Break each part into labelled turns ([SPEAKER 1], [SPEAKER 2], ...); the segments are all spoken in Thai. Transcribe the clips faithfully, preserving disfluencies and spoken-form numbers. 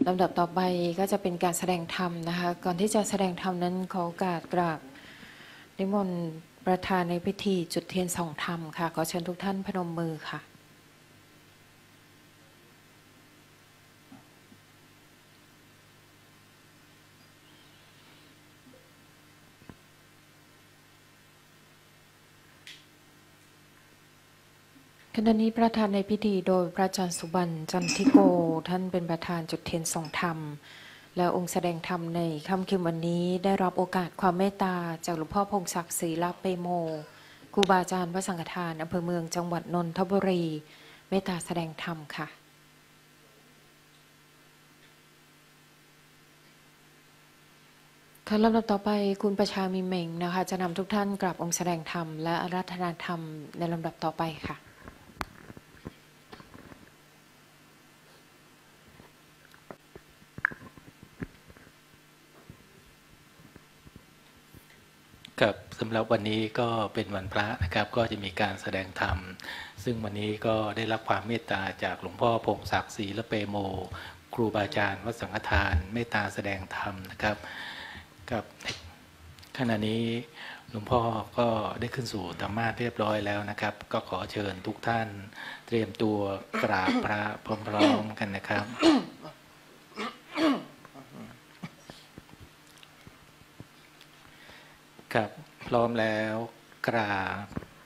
[SPEAKER 1] ลำดับต่อไปก็จะเป็นการแสดงธรรมนะคะก่อนที่จะแสดงธรรมนั้นขอโอกาสกราบนิมนต์ประธานในพิธีจุดเทียนส่องธรรมค่ะขอเชิญทุกท่านพนมมือค่ะขณะนี้ประธานในพิธีโดยพระอาจารย์สุบรรณจันทิโกท่านเป็นประธานจุดเทียนส่องธรรมและองค์แสดงธรรมในค่ำคืนวันนี้ได้รับโอกาสความเมตตาจากหลวงพ่อพงศักดิ์ศรีลาเปโมครูบาอาจารย์วัดสังฆทานอำเภอเมืองจังหวัดนนทบุรีเมตตาแสดงธรรมค่ะค่ะลำดับต่อไปคุณประชามีเม่งนะคะจะนำทุกท่านกราบองค์แสดงธรรมและอาราธนาธรรมในลำดับต่อไปค่ะ
[SPEAKER 2] ครับสำหรับวันนี้ก็เป็นวันพระนะครับก็จะมีการแสดงธรรมซึ่งวันนี้ก็ได้รับความเมตตาจากหลวงพ่อพงศักดิ์ศรีละเปโมครูบาอาจารย์วัดสังฆทานเมตตาแสดงธรรมนะครับกับขณะนี้หลวงพ่อก็ได้ขึ้นสู่ธรรมาสน์เรียบร้อยแล้วนะครับก็ขอเชิญทุกท่านเตรียมตัวกราบพระพร้อมๆกันนะครับครับพร้อมแล้วกราบ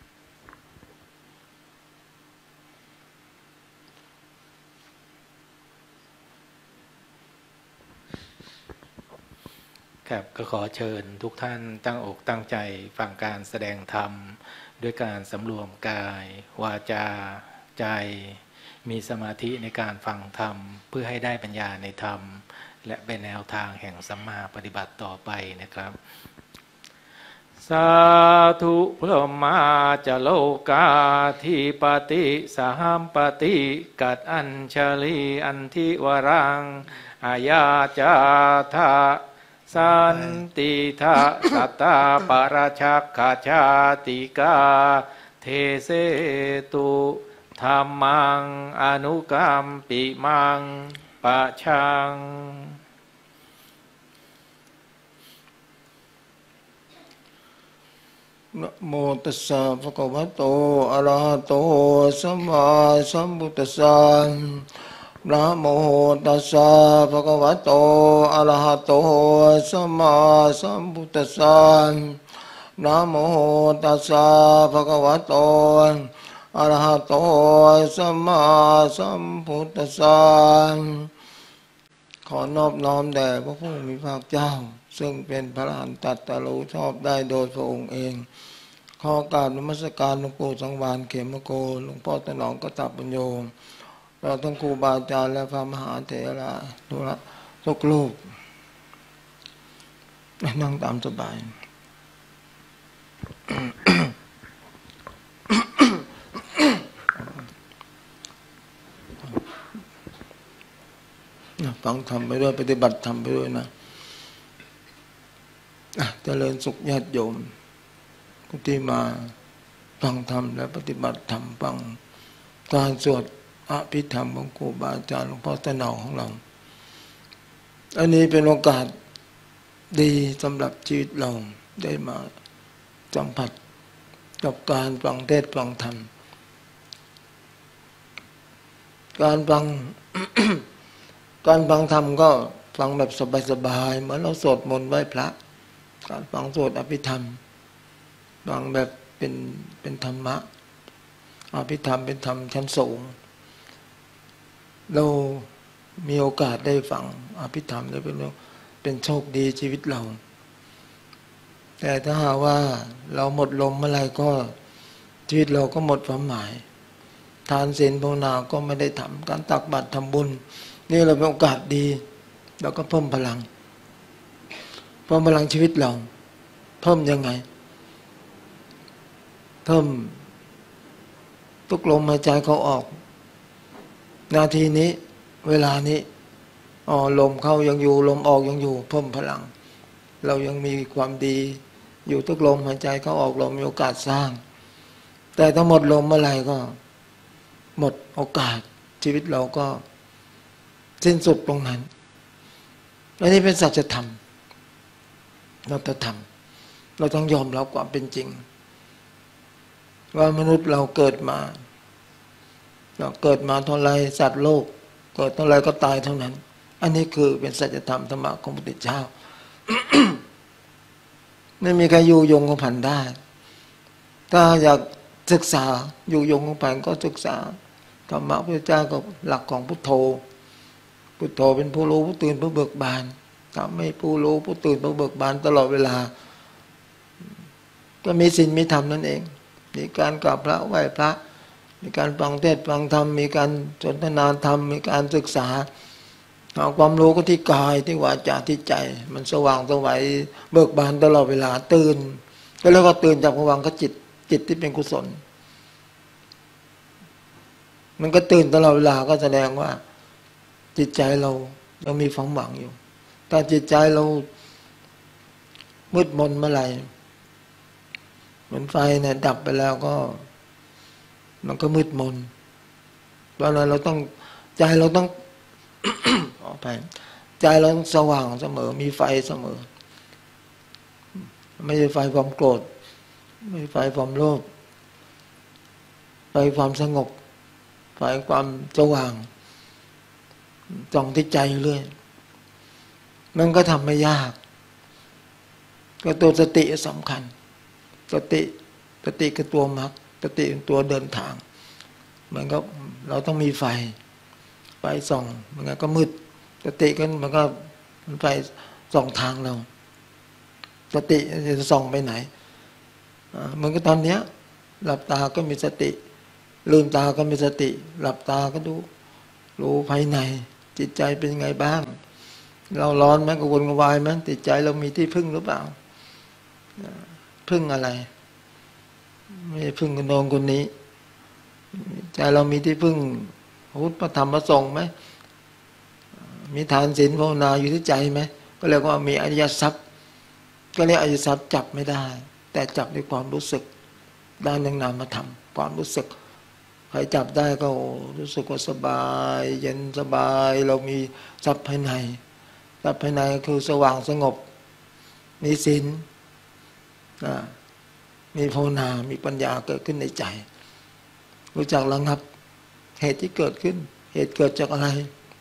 [SPEAKER 2] ครับก็ขอเชิญทุกท่านตั้งอกตั้งใจฟังการแสดงธรรมด้วยการสำรวมกายวาจาใจมีสมาธิในการฟังธรรมเพื่อให้ได้ปัญญาในธรรมและเป็นแนวทางแห่งสัมมาปฏิบัติต่อไปนะครับสาธุพระมาจโลกาธิปติสหัมปติกัดอัญชลีอันทิวรังอาญาจาทะสันติทะสัตตาปราชักขาชาติกาเทเสตุธรรมังอนุกัมปิมังปะชัง
[SPEAKER 3] นะโมตัสสะภะคะวะโตอะระหะโตสัมมาสัมพุทธัสสะนะโมตัสสะภะคะวะโตอะระหะโตสัมมาสัมพุทธัสสะนะโมตัสสะภะคะวะโตอะระหะโตสัมมาสัมพุทธัสสะขอนอบน้อมแด่พระผู้มีพระภาคเจ้าซึ่งเป็นพระอรหันต์ตรัสรู้ชอบได้โดยพระองค์เองขอกราบนมัสการหลวงปู่สังวาลเขมโกหลวงพ่อถนอมกตับปัญโยเราทั้งครูบาอาจารย์และพระมหาเถระทุกทุกรูปนั่งตามสบายฟังธรรมไปด้วยปฏิบัติธรรมไปด้วยนะเจริญสุขญาติโยมที่มาฟังธรรมและปฏิบัติธรรมฟังการสวดอภิธรรมของครูบาอาจารย์หลวงพ่อตะเนาของเราอันนี้เป็นโอกาสดีสำหรับชีวิตเราได้มาสัมผัสกับการฟังเทศน์ฟังธรรมการฟัง การฟังธรรมก็ฟังแบบสบายๆเหมือนเราสวดมนต์ไหว้พระการฟังสวดอภิธรรมฟังแบบเป็นเป็นธรรมะอภิธรรมเป็นธรรมชั้นสูงเรามีโอกาสได้ฟังอภิธรรมได้เป็นเป็นโชคดีชีวิตเราแต่ถ้าหากว่าเราหมดลมเมื่อไรก็ชีวิตเราก็หมดความหมายทานศีลภาวนาก็ไม่ได้ทำการตักบาตรทำบุญนี่เราเป็นโอกาสดีเราก็เพิ่มพลังเพิ่มพลังชีวิตเราเพิ่มยังไงเพิ่มทุกลมหายใจเขาออกนาทีนี้เวลานี้อ๋อลมเข้ายังอยู่ลมออกยังอยู่เพิ่มพลังเรายังมีความดีอยู่ทุกลมหายใจเขาออกเรามีโอกาสสร้างแต่ถ้าหมดลมเมื่อไหร่ก็หมดโอกาสชีวิตเราก็สิ้นสุดตรงนั้นอันนี้เป็นสัจธรรมเราต้องทำเราต้องยอมรับความเป็นจริงว่ามนุษย์เราเกิดมาเราเกิดมาเท่าไรสัตว์โลกเกิดเท่าไรก็ตายเท่านั้นอันนี้คือเป็นสัจธรรมธรรมะของพระพุทธเจ้า ไม่มีใครอยู่ยงของผันได้ถ้าอยากศึกษาอยู่ยงของผันก็ศึกษาธรรมะพระพุทธเจ้ากับหลักของพุทโธพุทโธเป็นผู้รู้ผู้ตื่นผู้เบิกบานทำให้ผู้รู้ผู้ตื่นผู้เบิกบานตลอดเวลาก็มีศีลมีธรรมนั่นเองมีการกราบพระไหว้พระมีการฟังเทศน์ฟังธรรมมีการสนทนาธรรมมีการศึกษาเอาความรู้ก็ที่กายที่วาจาที่ใจมันสว่างสวัยเบิกบานตลอดเวลาตื่นก็แล้วก็ตื่นจากภวังคจิตจิตที่เป็นกุศลมันก็ตื่นตลอดเวลาก็แสดงว่าจิตใจเรายังมีความหวังอยู่ถ้าจิตใจเรามืดมนเมื่อไหร่เหมือนไฟเนี่ยดับไปแล้วก็มันก็มืดมนเพราะนั้นเราต้องใจเราต้อง ออกไปใจเราต้องสว่างเสมอมีไฟเสมอไม่ใช่ไฟความโกรธไม่ใช่ไฟความโลภไฟความสงบไฟความสว่างจ้องที่ใจเรื่อยมันก็ทำไม่ยากก็ตัวสติสำคัญสติสติคือตัวมรรคสติเป็นตัวเดินทางมันก็เราต้องมีไฟไฟส่องมันก็มืดสติก็มันก็มันไฟส่องทางเราสติจะส่องไปไหนมันก็ตอนเนี้ยหลับตาก็มีสติลืมตาก็มีสติหลับตาก็ดูรู้ภายในจิตใจเป็นยังไงบ้างเราร้อนไหมกังวลกังวายไหมจิตใจเรามีที่พึ่งหรือเปล่าพึ่งอะไรไม่พึ่งคนโน้นคนนี้ใจเรามีที่พึ่งพระพุทธพระธรรมพระสงฆ์ไหมมีทานศีลภาวนาอยู่ที่ใจไหมก็เรียกว่ามีอริยทรัพย์ก็เรียกอริยทรัพย์จับไม่ได้แต่จับด้วยความรู้สึกด้านนามธรรมความรู้สึกใครจับได้ก็รู้สึกว่าสบายเย็นสบายเรามีทรัพย์ภายในทรัพย์ภายในคือสว่างสงบมีศีลมีภาวนามีปัญญาเกิดขึ้นในใจรู้จักระงับเหตุที่เกิดขึ้นเหตุเกิดจากอะไร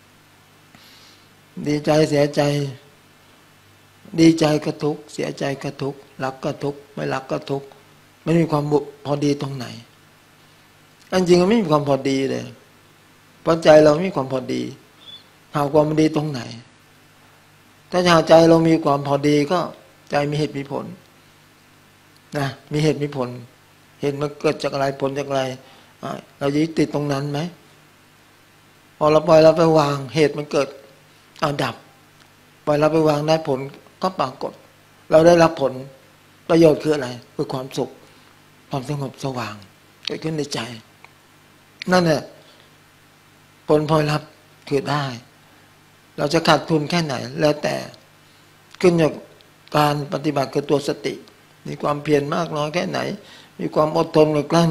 [SPEAKER 3] ดีใจเสียใจดีใจก็ทุกข์เสียใจก็ทุกข์รักก็ทุกข์ไม่รักก็ทุกข์ไม่มีความพอดีตรงไหนอันจริงมันไม่มีความพอดีเลยเพราะใจเราไม่มีความพอดีหาความพอดีตรงไหนถ้าหาใจเรามีความพอดีก็ใจมีเหตุมีผลนะมีเหตุมีผลเหตุมันเกิดจากอะไรผลจากอะไรเรายึดติดตรงนั้นไหมพอเราปล่อยเราไปวางเหตุมันเกิดเอาดับปล่อยเราไปวางได้ผลก็ปรากฏเราได้รับผลประโยชน์คืออะไรคือความสุขความสงบสว่างเกิดขึ้นในใจนั่นแหละผลพลอยรับคือได้เราจะขาดทุนแค่ไหนแล้วแต่ขึ้นอยู่กับการปฏิบัติคือตัวสติมีความเพียรมากน้อยแค่ไหนมีความอดทนหรือกลั้น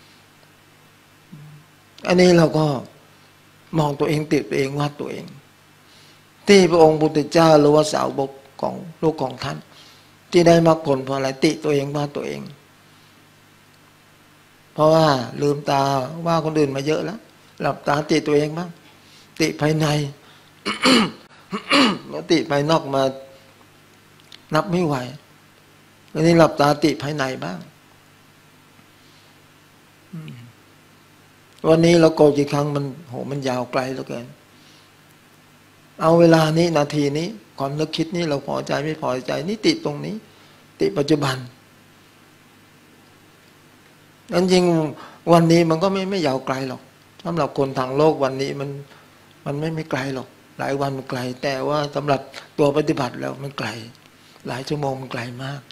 [SPEAKER 3] อันนี้เราก็มองตัวเองติดตัวเองว่าตัวเองที่พระองค์พุทธเจ้าหรือว่าสาวกของลูกของท่านที่ได้มรรคผลเพราะอะไรติตัวเองว่าตัวเองเพราะว่าลืมตาว่าคนอื่นมาเยอะแล้วหลับตาติตัวเองบ้างติภายใน แล้วติภายนอกมานับไม่ไหวแล้วนี่หลับตาติภายในบ้างวันนี้เราโกรธกี่ครั้งมันโหมันยาวไกลเหลือเกินเอาเวลานี้นาทีนี้ความนึกคิดนี้เราพอใจไม่พอใจนี่ติตรงนี้ติปัจจุบันนั้นจริงวันนี้มันก็ไม่ไม่ยาวไกลหรอกสำหรับคนทางโลกวันนี้มันมันไม่ไม่ไกลหรอกหลายวันมันไกลแต่ว่าสำหรับตัวปฏิบัติแล้วมันไกลหลายชั่วโมงมันไกลมาก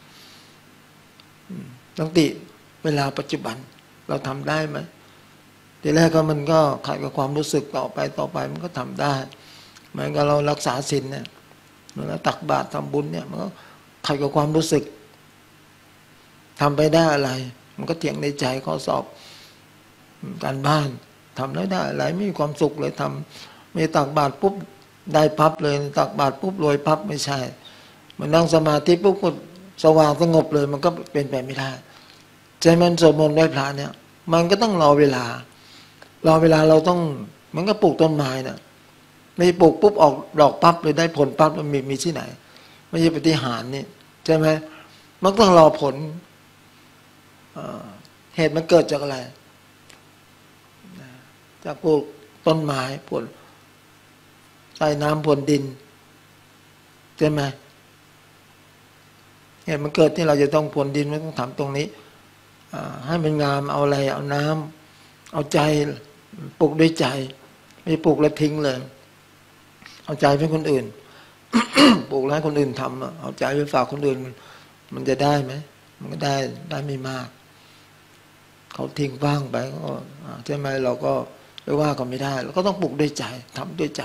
[SPEAKER 3] ต้องติเวลาปัจจุบันเราทำได้ไหมทีแรกก็มันก็ขัดกับความรู้สึกต่อไปต่อไปมันก็ทำได้เหมือนกับเรารักษาศีลเนี่ยเราตักบาตรทำบุญเนี่ยมันก็ขัดกับความรู้สึกทำไปได้อะไรมันก็เถียงในใจข้อสอบการบ้านทำแล้วได้อะไรไม่มีความสุขเลยทำไม่ตักบาตรปุ๊บได้ปั๊บเลยตักบาตรปุ๊บรวยปั๊บไม่ใช่มันนั่งสมาธิปุ๊บก็สว่างสงบเลยมันก็เป็นไปไม่ได้ใจมันสวดมนต์ไหว้พระเนี่ยมันก็ต้องรอเวลารอเวลาเราต้องมันก็ปลูกต้นไม้น่ะไม่ปลูกปุ๊บออกดอกปั๊บเลยได้ผลปั๊บมันมีมีที่ไหนไม่ใช่ปฏิหารนี่ใช่ไหมมันต้องรอผลเหตุมันเกิดจากอะไรจากปลูกต้นไม้ผลใต้น้ำพรวนดินใช่ไหมเหตุมันเกิดที่เราจะต้องพรวนดินไม่ต้องทำตรงนี้ให้มันงามเอาอะไรเอาน้ำเอาใจปลูกด้วยใจไม่ปลูกแล้วทิ้งเลยเอาใจให้คนอื่น ปลูกแล้วให้คนอื่นทำเอาใจไปฝากคนอื่นมันมันจะได้ไหมมันก็ได้ได้ไม่มากเขาทิ้งว่างไปก็ใช่ไหมเราก็ไม่ว่าก็ไม่ได้เราก็ต้องปลูกด้วยใจทำด้วยใจ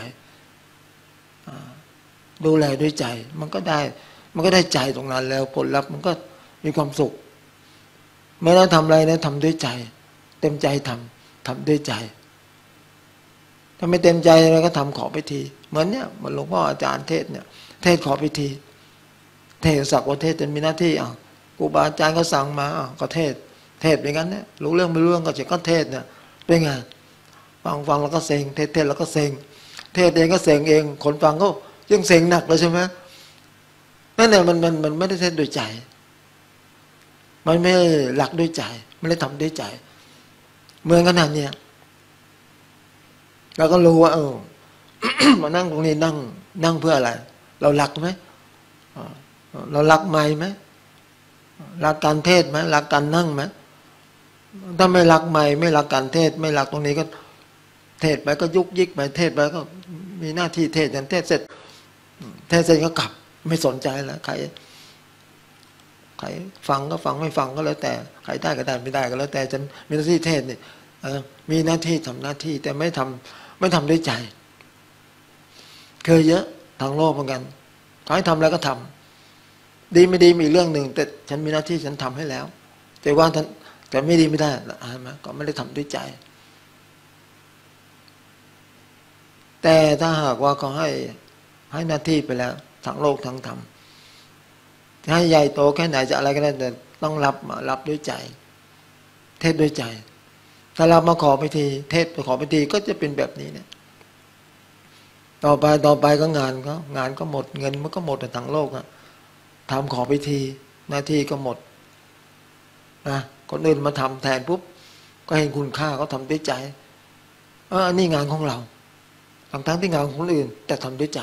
[SPEAKER 3] ดูแลด้วยใจมันก็ได้มันก็ได้ใจตรงนั้นแล้วผลลัพธ์มันก็มีความสุขไม่ต้องทำอะไรนะทำด้วยใจเต็มใจทำทำด้วยใจถ้าไม่เต็มใจเราก็ทำขอไปทีเหมือนเนี้ยเหมือนหลวงพ่ออาจารย์เทศเนี่ยเทศขอไปทีเทศสักว่าเทศจนมีหน้าที่อ่ะครูบาอาจารย์ก็สั่งมาอ่ะก็เทศเทศเป็นงั้นเนี่ยรู้เรื่องไม่รู้เรื่องก็จะก็เทศเนี่ยเป็นไงฟังฟังแล้วก็เซ็งเทศเทศแล้วก็เซ็งเทศเองก็เซ็งเองคนฟังก็ยังเซ็งหนักเลยใช่ไหมนั่นแหละมันมันมันไม่ได้เทศด้วยใจมันไม่หลักด้วยใจไม่ได้ทำด้วยใจเหมือนกันนั่นเนี่ยเราก็รู้ว่าเออ มานั่งตรงนี้นั่งนั่งเพื่ออะไรเรารักไหมเรารักไม้ไหมรักการเทศไหมรักการนั่งไหมถ้าไม่รักไม้ไม่รักการเทศไม่รักตรงนี้ก็เทศไปก็ยุกยิกไปเทศไปก็มีหน้าที่เทศอย่างเทศเสร็จเทศเสร็จก็กลับไม่สนใจแล้วใครใครฟังก็ฟังไม่ฟังก็แล้วแต่ใครได้ก็ได้ไม่ได้ก็แล้วแต่ฉันมีหน้าที่เทศนี่มีหน้าที่ทำหน้าที่แต่ไม่ทำไม่ทำด้วยใจเคยเยอะทางโลกเหมือนกันเขาให้ทำอะไรก็ทำดีไม่ดีมีเรื่องหนึ่งแต่ฉันมีหน้าที่ฉันทำให้แล้วแต่ว่าท่านแต่ไม่ดีไม่ได้อ่านมาก็ไม่ได้ทำด้วยใจแต่ถ้าหากว่าเขาให้ให้หน้าที่ไปแล้วทั้งโลกทั้งธรรมให้ใหญ่โตแค่ไหนจะอะไรก็ได้แต่ต้องรับมารับด้วยใจเทศด้วยใจถ้าเรามาขอพิธีเทศไปขอพิธีก็จะเป็นแบบนี้เนี่ยต่อไปต่อไปก็งานก็งานก็หมดเงินมันก็หมดแต่ทั้งโลกอะทำขอพิธีหน้าที่ก็หมดนะคนอื่นมาทำแทนปุ๊บก็เห็นคุณค่าเขาทำด้วยใจเอออันนี้งานของเราทั้งทั้งที่งานของคนอื่นแต่ทำด้วยใจ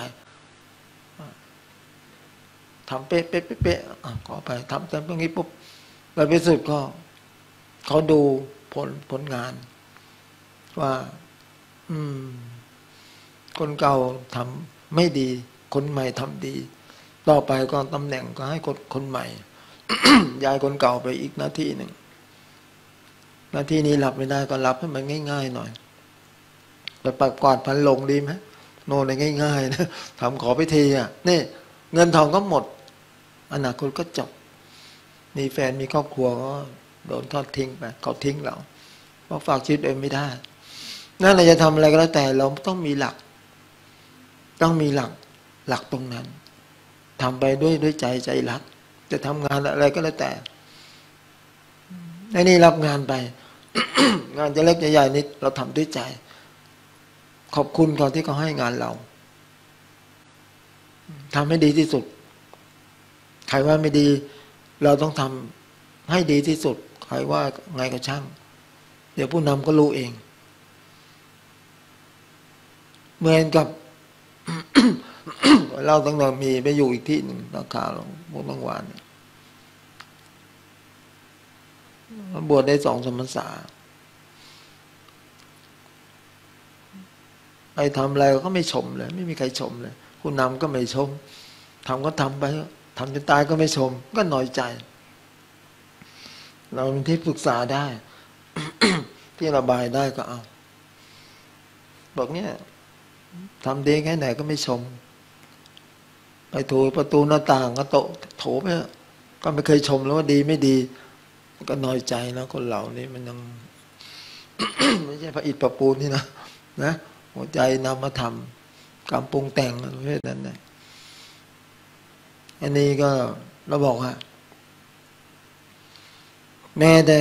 [SPEAKER 3] ทำเป๊ะเป๊ะเป๊ะขอไปทำแต่ตรงนี้ปุ๊บไปไปสุดก็เขาดูผลผลงานว่าอืมคนเก่าทำไม่ดีคนใหม่ทำดีต่อไปก็ตำแหน่งก็ให้คนคนใหม่ ย้ายคนเก่าไปอีกหน้าที่หนึ่งหน้าที่นี้รับไม่ได้ก็รับให้มันง่ายๆหน่อยไปปัดกวาดพันลงดีไหมโน่นง่ายๆนะทำขอพิธีอ่ะนี่เงินทองก็หมดอนาคตก็จบมีแฟนมีครอบครัวก็โดนทอดทิ้งไปเขาทิ้งเราเพราะฝากชีวิตเองไม่ได้นั่นเราจะทำอะไรก็แล้วแต่เราต้องมีหลักต้องมีหลักหลักตรงนั้นทำไปด้วยด้วยใจใจรักจะทำงานอะไรก็แล้วแต่ในนี้รับงานไป งานจะเล็กจะใหญ่นิดเราทำด้วยใจขอบคุณเขาที่เขาให้งานเราทำให้ดีที่สุดใครว่าไม่ดีเราต้องทำให้ดีที่สุดใครว่าไงก็ช่างเดี๋ยวผู้นำก็รู้เองเหมือนกับ เราตั้งแต่มีไปอยู่อีกที่หนึ่งราคาเราบวชบางวันบวชได้สองสมพรรษาไปทำอะไรก็ไม่ชมเลยไม่มีใครชมเลยผู้นำก็ไม่ชมทำก็ทำไปทำจนตายก็ไม่ชมก็น้อยใจเราเป็นที่ปรึกษาได้ ที่ระบายได้ก็เอาบอกเนี่ยทำดีแค่ไหนก็ไม่ชมไปถูประตูหน้าต่างก็โตโถไปก็ไม่เคยชมแล้วว่าดีไม่ดีก็น้อยใจนะคนเหล่านี้มันยัง ไม่ใช่พระอิฐประปูนนี่นะนะหัวใจนำมาทำกรรมปรุงแต่งประเภทนั้นนะอันนี้ก็เราบอกว่าแม้แต่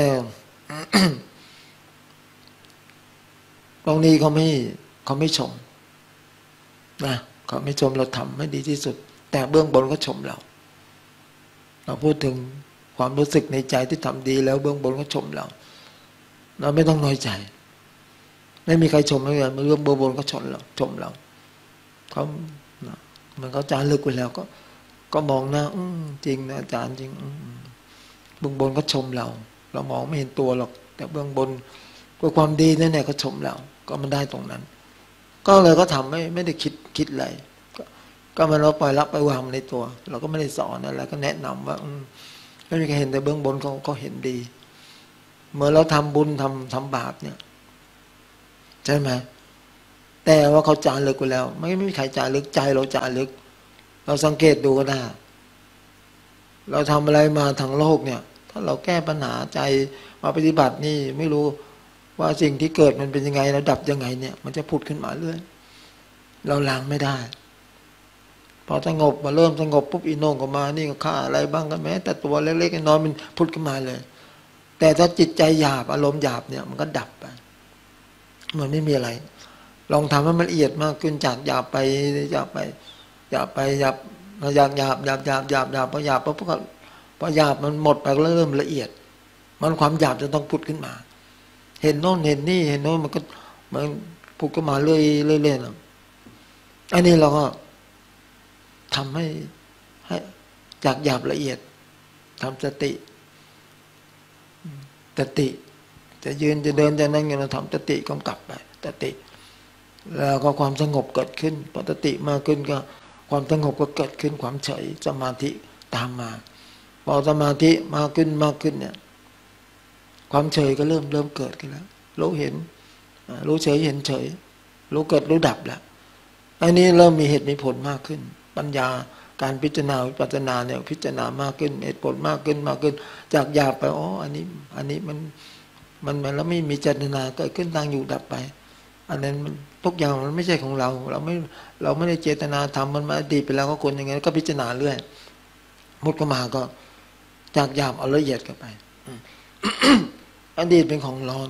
[SPEAKER 3] ตรงนี้เขาไม่เขาไม่ชมนะเขาไม่ชมเราทำให้ดีที่สุดแต่เบื้องบนก็ชมเราเราพูดถึงความรู้สึกในใจที่ทำดีแล้วเบื้องบนก็ชมเราเราไม่ต้องน้อยใจไม่มีใครชมไม่เลยเรื่องเบื้องบนก็ชมเราชมเราเขามันเขาจารึกไว้แล้วก็ก็มองหน้าอืมจริงนะอาจารย์จริงเบื้องบนก็ชมเราเรามองไม่เห็นตัวหรอกแต่เบื้องบนก็ความดีนั่นแหละก็ชมเราก็มันได้ตรงนั้น ก็เลยก็ทำไม่ไม่ได้คิดคิดอะไรก็ก็มันเราปล่อยรับไปวางในตัว เราก็ไม่ได้สอนอะไรก็แนะนำว่าไม่มีใครเห็นแต่เบื้องบนเขาเขาเห็นดีเมื่อเราทำบุญทำทำบาปเนี่ยใช่ไหมแต่ว่าเขาจารึกไปแล้วไม่ไม่มีใครจารึกใจเราจารึกเราสังเกตดูก็ได้เราทำอะไรมาทางโลกเนี่ยถ้าเราแก้ปัญหาใจมาปฏิบัตินี่ไม่รู้ว่าสิ่งที่เกิดมันเป็นยังไงแล้วดับยังไงเนี่ยมันจะผุดขึ้นมาเรื่อยเราล้างไม่ได้พอสงบมาเริ่มสงบปุ๊บอีโน่งก็มานี่ก็ฆ่าอะไรบ้างก็แม้แต่ตัวเล็กๆน้อยๆมันผุดขึ้นมาเลยแต่ถ้าจิตใจหยาบอารมณ์หยาบเนี่ยมันก็ดับไปมันไม่มีอะไรลองทำให้มันละเอียดมากขึ้นจากหยาบไปหยาบไปหยาบไปหยาบหยาบหยาบหยาบหยาบหยาบหยาบพอหยาบปุ๊บก็พอหยาบมันหมดไปก็เริ่มละเอียดมันความหยาบจะต้องผุดขึ้นมาเห็นโน่นเห็นนี่เห็นโน่นมันก็มันผุดขึ้นมาเรื่อยเรื่อยเรื่อยอันนี้เราก็ทำให้ให้จากหยาบละเอียดทำสติสติจะยืนจะเดินจะนั่งเราทำสติกำกับไปสติแล้วก็ความสงบเกิดขึ้นพอสติมากขึ้นก็ความสงบก็เกิดขึ้นความเฉยสมาธิตามมาพอสมาธิมากขึ้นมากขึ้นเนี่ยความเฉยก็เริ่มเริ่มเกิดขึ้นแล้วรู้เห็นรู้เฉยเห็นเฉยรู้เกิดรู้ดับแล้วอันนี้เริ่มมีเหตุมีผลมากขึ้นปัญญาการพิจารณาวิปัสสนาเนี่ยพิจารณามากขึ้นเหตุผลมากขึ้นมากขึ้นจากหยาบไปอ๋ออันนี้อันนี้มันมันมันแล้วไม่มีเจตนาเกิดขึ้นตั้งอยู่ดับไปอันนั้นมันทุกอย่างมันไม่ใช่ของเราเราไม่เราไม่ได้เจตนาทำมันมาอดีตไปแล้วก็คนอย่างไงก็พิจารณาเรื่อยมุดก็มาก็จากหยาบเอาละเอียดกันไป อดีตเป็นของร้อน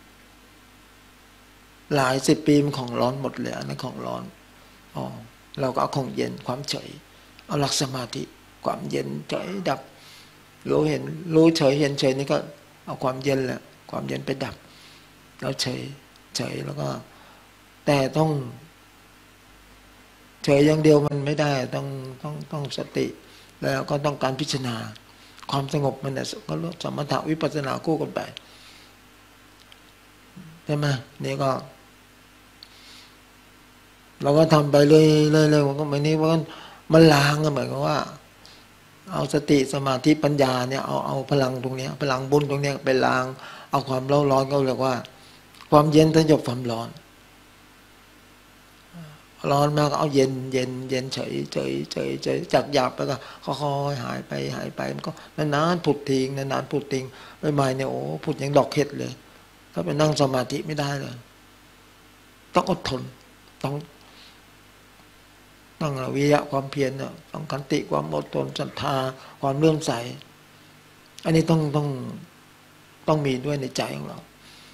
[SPEAKER 3] หลายสิบปีมันของร้อนหมดเลยอันนั้นของร้อนอ๋อเราก็เอาของเย็นความเฉยเอาหลักสมาธิความเย็นเฉยดับรู้เห็นรู้เฉยเห็นเฉยนี่ก็เอาความเย็นแหละความเย็นไปดับแล้วเฉยเฉยแล้วก็แต่ต้องเฉยอย่างเดียวมันไม่ได้ต้องต้องต้องสติแล้วก็ต้องการพิจารณาความสงบมันเนี่ยก็ลดสมถะวิปัสสนาคู่กันไปใช่ไหมนี่ก็เราก็ทำไปเรื่อยๆมันก็ไม่นี้ว่ามันล้างก็เหมือนกับว่าเอาสติสมาธิปัญญาเนี่ยเอาเอาพลังตรงนี้พลังบุญตรงนี้ไปล้างเอาความร้อนร้อนก็เรียกว่าความเย็นสยบความร้อนร้อนมากก็เอาเย็นเย็นเย็นเฉยเฉยเฉยเฉยจากหยาบไปก็ค่อยๆหายไปหายไปมันก็นานๆผุดทิ้งนานๆผุดทิ้งใหม่ๆเนี่ยโอ้ผุดอย่างดอกเห็ดเลยถ้าไปนั่งสมาธิไม่ได้เลยต้องอดทนต้องต้องวิริยะความเพียรเนี่ยต้องขันติความอดทนศรัทธาความเลื่อมใสอันนี้ต้องต้องต้องมีด้วยในใจของเรา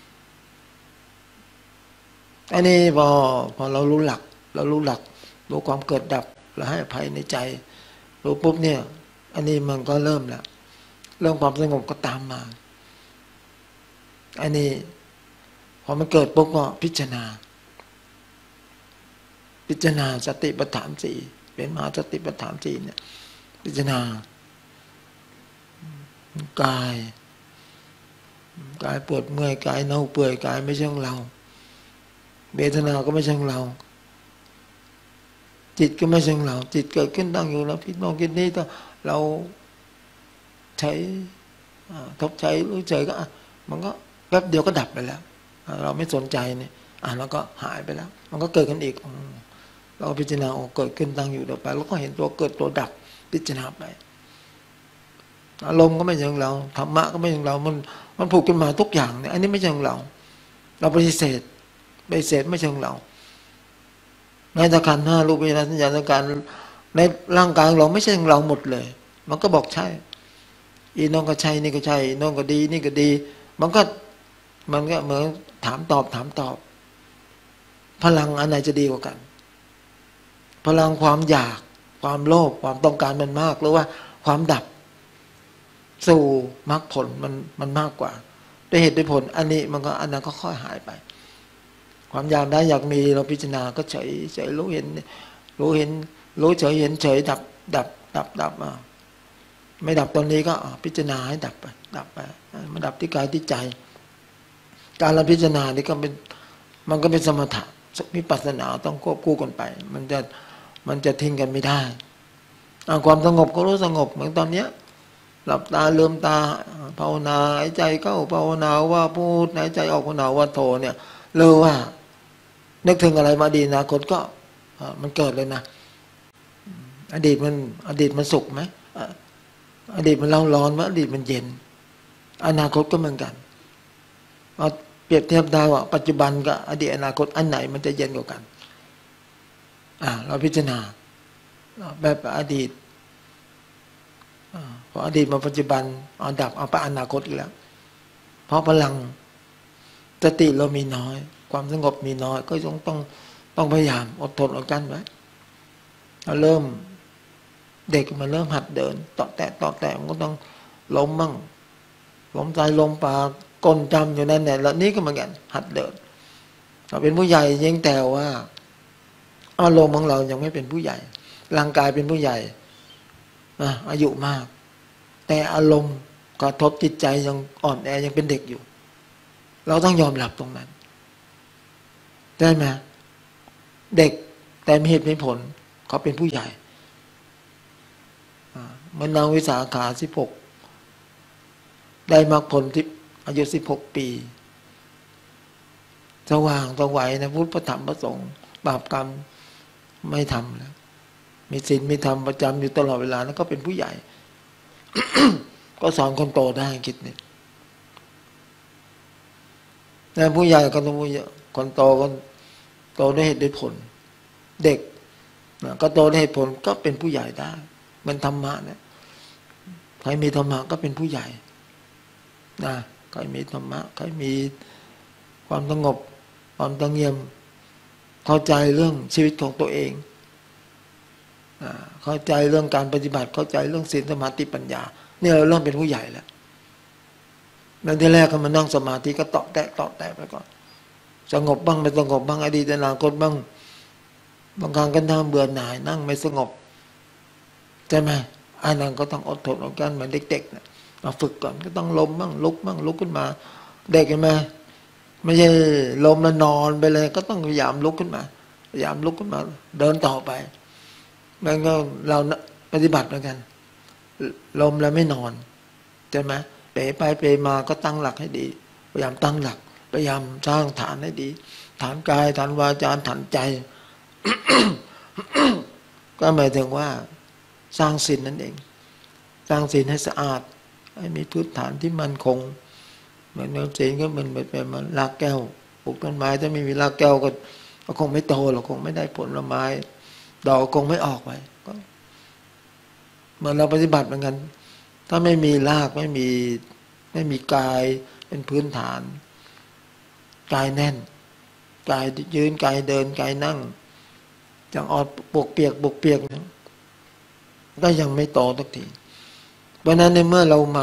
[SPEAKER 3] อันนี้พอพอเรารู้หลักเรารู้หลักรู้ความเกิดดับเราให้อภัยในใจรู้ปุ๊บเนี่ยอันนี้มันก็เริ่มแล้วเรื่องความสงบก็ตามมาอันนี้พอมันเกิดปุ๊บก็พิจารณาพิจารณาสติปัฏฐานสี่เป็นมหาสติปัฏฐานสี่เนี่ยพิจารณากายกายปวดเมื่อยกายเน่าเปื่อยกายไม่ใช่ของเราเวทนาก็ไม่ใช่ของเราจิตก็ไม่ใช่ของเราจิตเกิดขึ้นตั้งอยู่แล้วพิจารณาคิดนี้ถ้าเราใช้ทบใช้รู้ใจก็มันก็แป๊บเดียวก็ดับไปแล้วเราไม่สนใจเนี่ยอ่ะแล้วก็หายไปแล้วมันก็เกิดขึ้นอีกเราพิจารณาออกเกิดขึ้นตั้งอยู่ต่อไปแล้วก็เห็นตัวเกิดตัวดับพิจารณาไปอารมณ์ก็ไม่ใช่ของเราธรรมะก็ไม่ใช่ของเรามันมันผูกขึ้นมาทุกอย่างเนี่ยอันนี้ไม่ใช่ของเราเราปฏิเสธปฏิเสธไม่ใช่ของเราในตะขันธ์ห้ารูปเวทนาสัญญาสังขารในร่างกายเราไม่ใช่ของเราหมดเลยมันก็บอกใช่อีน้องก็ใช่นี่ก็ใช่น้องก็ดีนี่ก็ดี มันก็มันก็เหมือนถามตอบถามตอบพลังอันไหนจะดีกว่ากันพลังความอยากความโลภความต้องการมันมากหรือว่าความดับสู่มรรคผลมันมันมากกว่าด้วยเหตุด้วยผลอันนี้มันก็อันนั้นก็ค่อยหายไปความอยากได้อยากมีเราพิจารณาก็เฉยเฉยรู้เห็นรู้เห็นรู้เฉยเห็นเฉยดับดับดับดับอ่ะไม่ดับตอนนี้ก็พิจารณาให้ดับไปดับไปมันดับที่กายที่ใจการเราพิจารณานี่ก็เป็นมันก็เป็นสมถะวิปัสสนาต้องควบคู่กันไปมันจะมันจะทิ้งกันไม่ได้ความสงบก็รู้สงบเหมือนตอนเนี้ยหลับตาลืมตาภาวนาหายใจเข้าภาวนาว่าพูดหายใจออกภาวนาว่าโทเนี่ยเร็วว่านึกถึงอะไรมาดีนะคนก็มันเกิดเลยนะอดีตมันอดีตมันสุขไหมอดีตมันร้อนร้อนไหมอดีตมันเย็นอนาคตก็เหมือนกันเอาเปรียบเทียบได้ว่าปัจจุบันกับอดีตอนาคตอันไหนมันจะเย็นกว่ากันอ่าเราพิจารณาแบบอดีตพออดีตมาปัจจุบันเอาดับเอาไปอนาคตอีกแล้วเพราะพลังสติเรามีน้อยความสงบมีน้อยก็ต้องต้องต้องพยายามอดทนอดกลั้นไว้เราเริ่มเด็กมันเริ่มหัดเดินต่อแตะต่อแตะมันก็ต้องล้มมั่งล้มใจล้มปากก้นจำอยู่นั่นแหละแล้วนี้ก็เหมือนกันหัดเดินเราเป็นผู้ใหญ่ยังแต่ว่าอารมณ์ของเรายังไม่เป็นผู้ใหญ่ร่างกายเป็นผู้ใหญ่อายุมากแต่อารมณ์กระทบจิตใจยังอ่อนแอยังเป็นเด็กอยู่เราต้องยอมรับตรงนั้นได้ไหมเด็กแต่มีเหตุมีผลเขาเป็นผู้ใหญ่เหมือนนางวิสาขาสิบหกได้มรรคผลที่อายุสิบหกปีสว่างสวัยนะพุทธธรรมประสงค์บาปกรรมไม่ทำแล้วมีศีลมีธรรมประจำอยู่ตลอดเวลาแล้วก็เป็นผู้ใหญ่ ก็สอนคนโตได้คิดนี่แต่ผู้ใหญ่ก็ต้องผู้ใหญ่คนโตก็โตด้วยเหตุด้วยผลเด็กก็โตด้วยเหตุผลก็เป็นผู้ใหญ่ได้มันธรรมะเนี่ยใครมีธรรมะก็เป็นผู้ใหญ่นะใครมีธรรมะใครมีความสงบความตั้งเงียมเข้าใจเรื่องชีวิตของตัวเองเข้าใจเรื่องการปฏิบัติเข้าใจเรื่องศีลสมาธิปัญญาเนี่ยเราเริ่มเป็นผู้ใหญ่แล้วนั่นที่แรกก็มานั่งสมาธิก็เตาะแตะเตาะแตะไปก่อนสงบบ้างไม่สงบบ้างอดีตอนาคตบ้างบางครั้งก็นั่งเบื่อหน่ายนั่งไม่สงบใช่ไหมอันนั้นก็ต้องอดทนอดกลั้นเหมือนเด็กๆนะมาฝึกก่อนก็ต้องล้มบ้างลุกบ้างลุกขึ้นมาเด็กเห็นไหมไม่ใช่ล้มแล้วนอนไปเลยก็ต้องพยายามลุกขึ้นมาพยายามลุกขึ้นมาเดินต่อไปมันก็เราปฏิบัติเหมือนกันล้มแล้วไม่นอนใช่ไหมเป๋ไปเป๋มาก็ตั้งหลักให้ดีพยายามตั้งหลักพยายามสร้างฐานให้ดีฐานกายฐานวาจาฐานใจ ก็หมายถึงว่าสร้างศีลนั่นเองสร้างศีลให้สะอาดให้มีพื้นฐานที่มั่นคงเหมือนศีลก็เหมือนแบบมันรากแก้วปลูกต้นไม้ถ้าไม่มีรากแก้วก็ก็คงไม่โตหรอกคงไม่ได้ผลไม้ดอกคงไม่ออกไปก็เหมือนเราปฏิบัติเหมือนกันถ้าไม่มีรากไม่มีไม่มีกายเป็นพื้นฐานกายแน่นกายยืนกายเดินกายนั่งจังออดปวกเปียกปวกเปียกนะก็ยังไม่โตสักทีเพราะนั้นในเมื่อเรามา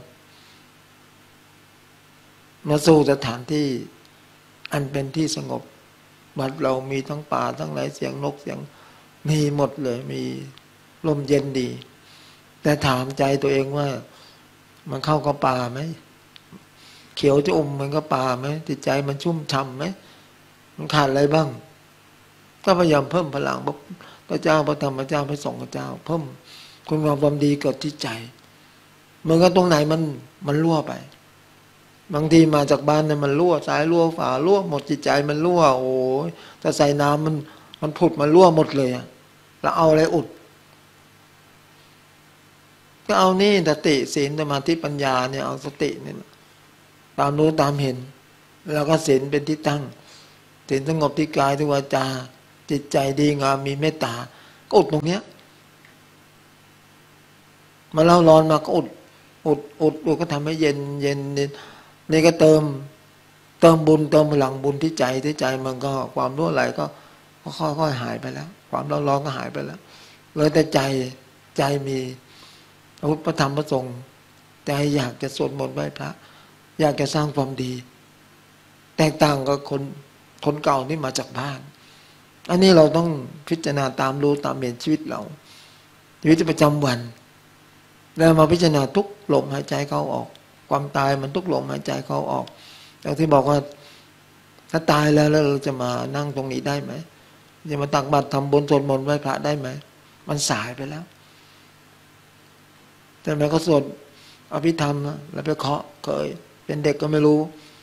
[SPEAKER 3] มาสู่สถานที่อันเป็นที่สงบบัดเรามีทั้งป่าทั้งไรเสียงนกเสียงมีหมดเลยมีลมเย็นดีแต่ถามใจตัวเองว่ามันเข้ากับป่าไหมเขียวจะอมมันก็ป่าไหมจิตใจมันชุ่มฉ่ำไหมมันขาดอะไรบ้างก็พยายามเพิ่มพลังพระเจ้าพระธรรมพระเจ้าพระสงฆ์พระเจ้าเพิ่มคุณงามความดีเกิดที่ใจเหมือนกับตรงไหนมันมันรั่วไปบางทีมาจากบ้านเนี่ยมันรั่วซ้ายรั่วฝารั่วหมดจิตใจมันรั่วโอ้ยถ้าใส่น้ำมันมันผุดมันรั่วหมดเลยอะแล้วเอาอะไรอุดก็เอานี่สติศีลสมาธิปัญญาเนี่ยเอาสติเนี่ยตามรู้ตามเห็นแล้วก็ศีลเป็นที่ตั้งศีลสงบที่กายที่วาจาจิตใจดีงามมีเมตตาก็อดตรงเนี้ยมาเล่าร้อนมาก็อดอดอดอดก็ทำให้เย็นเย็นนี่ก็เติมเติมบุญเติมพลังบุญที่ใจที่ใจมันก็ความรู้อะไรก็ค่อยๆหายไปแล้วความร้อนร้อนก็หายไปแล้วเลยแต่ใจใจมีพระพุทธพระธรรมพระสงฆ์ใจอยากจะสวดมนต์ไหว้พระอยากจะสร้างความดีแตกต่างกับคนคนเก่าที่มาจากบ้านอันนี้เราต้องพิจารณาตามรู้ตามเห็นชีวิตเราชีวิตประจำวันแล้วมาพิจารณาทุกลมหายใจเข้าออกความตายมันทุกลมหายใจเข้าออกอย่างที่บอกว่าถ้าตายแล้วแล้วเราจะมานั่งตรงนี้ได้ไหมจะมาตักบาตรทำบุญสวดมนต์ไหว้พระได้ไหมมันสายไปแล้วแต่แม้ก็สวดอภิธรรมนะแล้วไปเคาะเคยเป็นเด็กก็ไม่รู้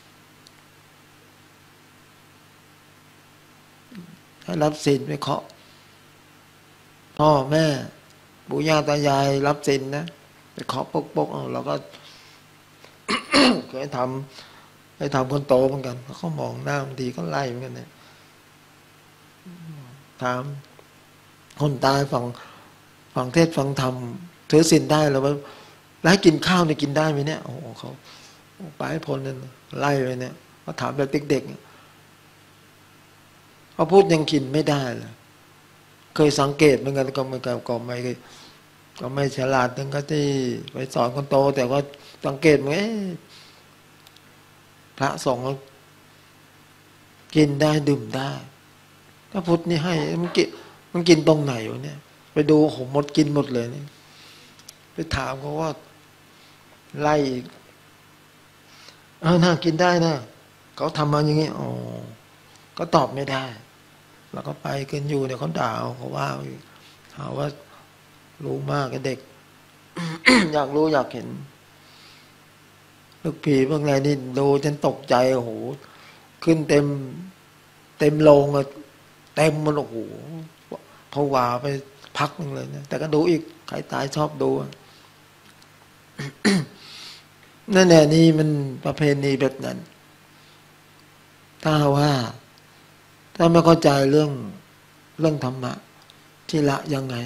[SPEAKER 3] ให้รับศีลไปเคาะพ่อแม่ปู่ย่าตายายรับศีลนะไปเคาะปกปกเอาเราก็ เคยทำให้ทำคนโตเหมือนกันเขามองหน้าบางทีก็ไล่เหมือนกันเนี่ยถามคนตายฝั่งฝั่งเทศฝั่งธรรมถือศีลได้แล้วว่าแล้วให้กินข้าวเนี่ยกินได้ไหมเนี่ยโอ้โหเขาไปให้พ้นนั่นไล่ไปเนี่ยเขาถามแบบเด็กๆเขาพูดยังกินไม่ได้เลยเคยสังเกตเหมือนกันก็ไม่ก็ไม่ก็ไม่ฉลาดถึงก็ที่ไปสอนคนโตแต่ว่าสังเกตเหมือนพระสงฆ์กินได้ดื่มได้ถ้าพุทธนี่ให้มันกินมันกินตรงไหนวะเนี่ยไปดูโหหมดกินหมดเลยนี่ไปถามเขาว่าไล่เออน่ากินได้นะเขาทำมาอย่างนี้อ๋อก็ตอบไม่ได้แล้วก็ไปกันอยู่เนี่ยเขาด่าเขาว่าหาว่ารู้มากกับเด็ก อยากรู้อยากเห็นลูกผีพวกอะไรนี่ดูฉันตกใจโอ้โหขึ้นเต็มเต็มโรงอะเต็มมันโอ้โหผวาไปพักนึงเลยนะแต่ก็ดูอีกใครตายชอบดู นั่นแหละนี่มันประเพณีแบบนั้นถ้าว่าถ้าไม่เข้าใจเรื่องเรื่องธรรมะที่ละยังไง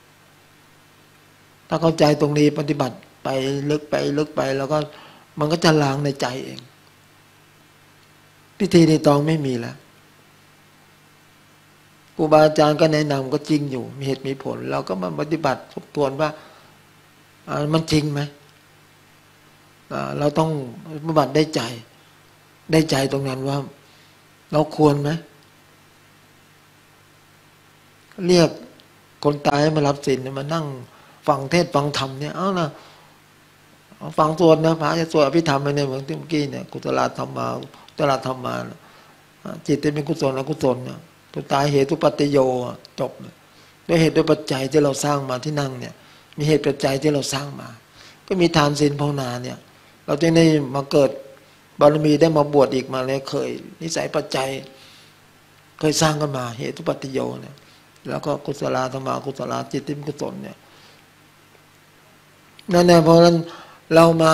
[SPEAKER 3] ถ้าเข้าใจตรงนี้ปฏิบัติไปลึกไปลึกไปแล้วก็มันก็จะล้างในใจเองพิธีในตองไม่มีแล้วครูบาอาจารย์ก็แนะนำก็จริงอยู่มีเหตุมีผลเราก็มาปฏิบัติทบทวนว่ามันจริงไหมเราต้องปฏิบัติได้ใจได้ใจตรงนั้นว่าเราควรไหมเรียกคนตายมารับศีลมานั่งฟังเทศฟังธรรมเนี่ยเอานะฟังสวดนะพระจะสวดอภิธรรมไปเนี่ยเหมือนที่เมื่อกี้เนี่ยกุศลธรรมากุศลธรรมาจิตที่เป็นกุศลอกุศลเนี่ยตัวตายเหตุปัจจโยจบด้วยเหตุด้วยปัจจัยที่เราสร้างมาที่นั่งเนี่ยมีเหตุปัจจัยที่เราสร้างมาก็มีทานศีลภาวนาเนี่ยเราจึงได้มาเกิดบารมีได้มาบวชอีกมาแล้วเคยนิสัยปัจจัยเคยสร้างกันมาเหตุปัจจโยเนี่ยแล้วก็กุศลธรรมากุศลจิตที่เป็นกุศลเนี่ยนั่นแหละเพราะฉะนั้นเรามา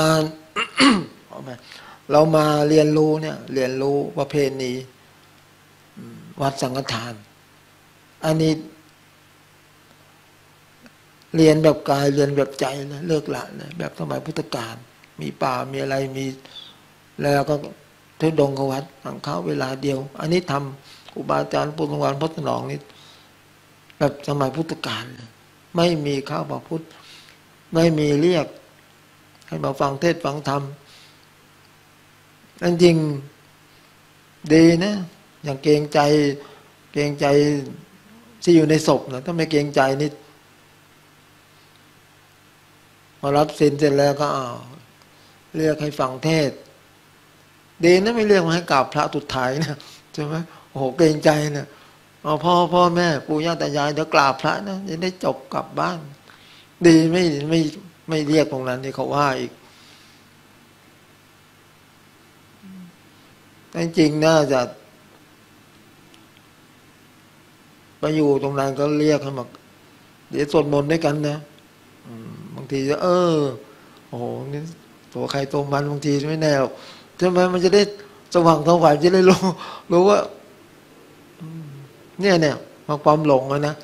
[SPEAKER 3] เรามาเรียนรู้เนี่ยเรียนรู้ประเพณีวัดสังฆทานอันนี้เรียนแบบกายเรียนแบบใจนะเลิกละเลยแบบสมัยพุทธกาลมีป่ามีอะไรมีแล้วก็ทุดงกวัดสังฆาเวลาเดียวอันนี้ทำครูบาอาจารย์ปุถุวันพุทธนองนี่แบบสมัยพุทธกาลไม่มีข้าวพระพุทธไม่มีเรียกให้มาฟังเทศฟังธรรมนั่นจริงดีนะอย่างเกรงใจเกรงใจที่อยู่ในศพนะถ้าไม่เกรงใจนี่พอรับศีลเสร็จแล้วก็อ้าวเรียกให้ฟังเทศดีนะไม่เรียกมาให้กราบพระสุดท้ายนะใช่ไหมโอ้โหเกรงใจนะเอาพ่อพ่อแม่ปู่ย่าตายายเดี๋ยวกราบพระนะจะได้จบกลับบ้านดีไม่ไม่ไม่เรียกตรงนั้นที่เขาว่าอีกแต่จริงน่าจะไปอยู่ตรงนั้นก็เรียกให้มาเดี๋ยวสวดมนต์ด้วยกันนะบางทีจะเออโอ้โหนี่ตัวใครตัวมันบางทีไม่แน่หรอกทำไมมันจะได้สว่างสว่างจะได้รู้รู้ว่าเนี่ยเนี่ยเพราะความหลงอะนะ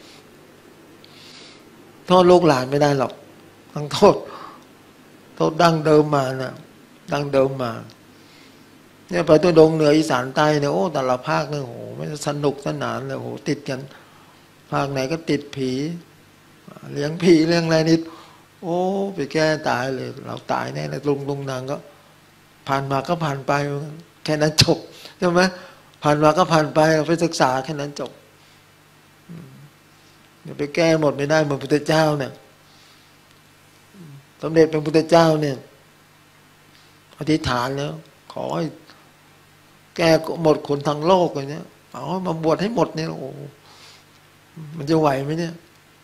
[SPEAKER 3] โทษลูกหลานไม่ได้หรอกต้องโทษโทษดั้งเดิมมานะดั้งเดิมมาเนี่ยไปตัวดงเหนืออีสานใต้เนี่ยโอ้แต่ละภาคเนี่ยโอ้ไม่สนุกสนานเลยโอ้ติดกันภาคไหนก็ติดผีเลี้ยงผีเลี้ยงอะไรนิดโอ้ไปแก้ตายเลยเราตายแน่เลยลุงลุงนางก็ผ่านมาก็ผ่านไปแค่นั้นจบใช่ไหมผ่านมาก็ผ่านไปไปศึกษาแค่นั้นจบเดี๋ยวไปแก้หมดไม่ได้เหมือนพุทธเจ้าเนี่ยสมเด็จเป็นพุทธเจ้าเนี่ยอธิษฐานแล้วขอให้แก้หมดคนทั้งโลกเลยเนี่ยเอามาบวชให้หมดเนี่ยโอ้มันจะไหวไหมเนี่ย